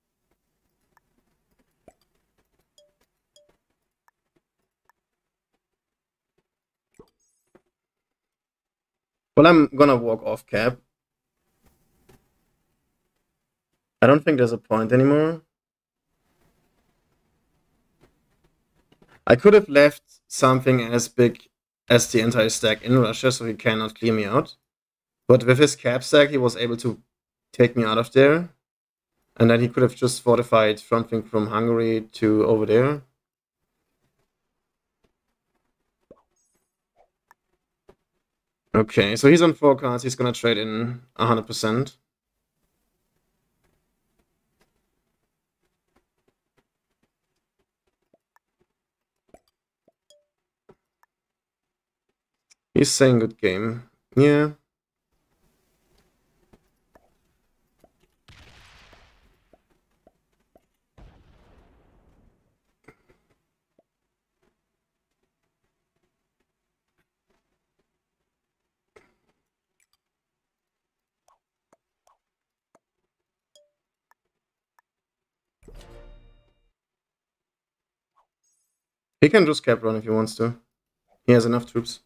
Well, I'm gonna walk off cap. I don't think there's a point anymore. I could have left something as big as the entire stack in Russia, so he cannot clear me out. But with his cap stack, he was able to take me out of there. And then he could have just fortified something from Hungary to over there. Okay, so he's on four cards. He's gonna trade in one hundred percent. He's saying good game. Yeah. He can just cap run if he wants to. He has enough troops.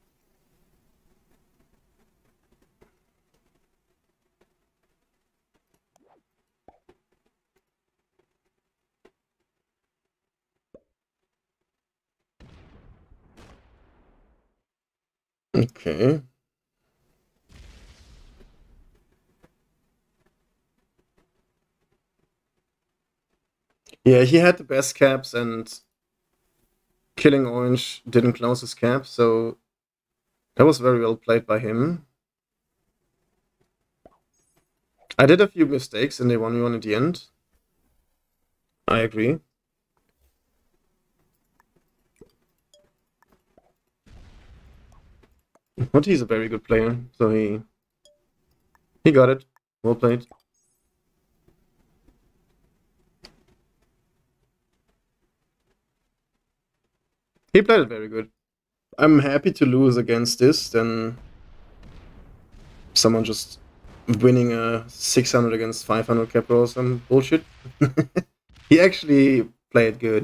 Okay. Yeah, he had the best caps and killing Orange didn't close his cap, so that was very well played by him. I did a few mistakes and they won me one at the end. I agree. But he's a very good player, so he he got it. Well played. He played it very good. I'm happy to lose against this, then someone just winning a six hundred against five hundred cap roll or some bullshit. He actually played good.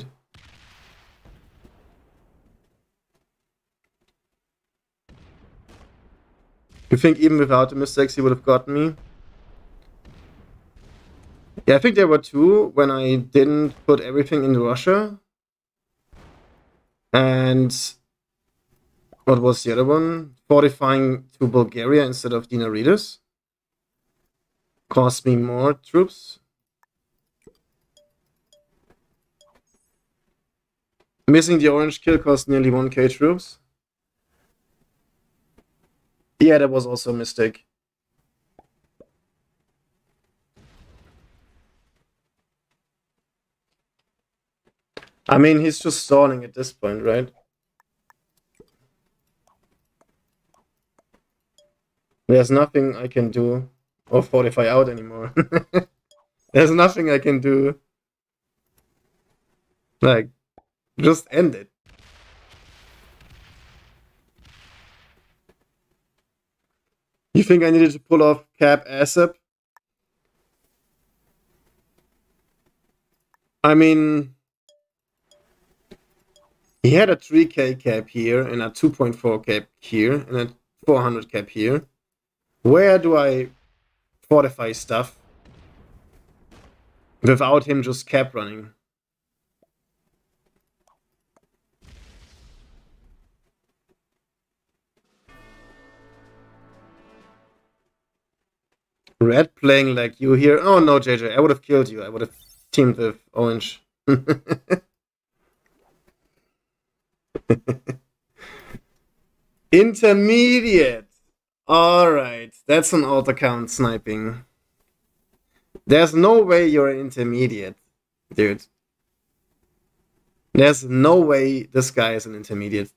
You think even without the mistakes he would have gotten me? Yeah, I think there were two when I didn't put everything in Russia. And what was the other one? Fortifying to Bulgaria instead of Dinarides. Cost me more troops. Missing the orange kill cost nearly one K troops. Yeah, that was also a mistake. I mean, he's just stalling at this point, right? There's nothing I can do or fortify out anymore. There's nothing I can do. Like, just end it. You think I needed to pull off cap ASAP? I mean, he had a three K cap here and a two point four cap here and a four hundred cap here. Where do I fortify stuff without him just cap running? Red playing like you here. Oh no, J J, I would have killed you. I would have teamed with Orange. Intermediate. Alright, that's an alt account sniping. There's no way you're an intermediate, dude. There's no way this guy is an intermediate.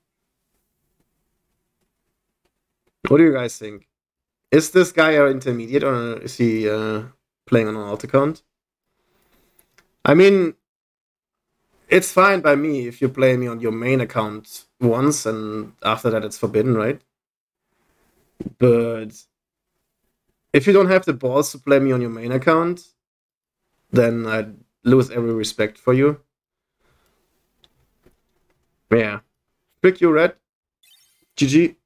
What do you guys think? Is this guy an intermediate or is he uh, playing on an alt account? I mean, it's fine by me if you play me on your main account once and after that it's forbidden, right? But if you don't have the balls to play me on your main account, then I'd lose every respect for you. Yeah. Pick you, Red. G G.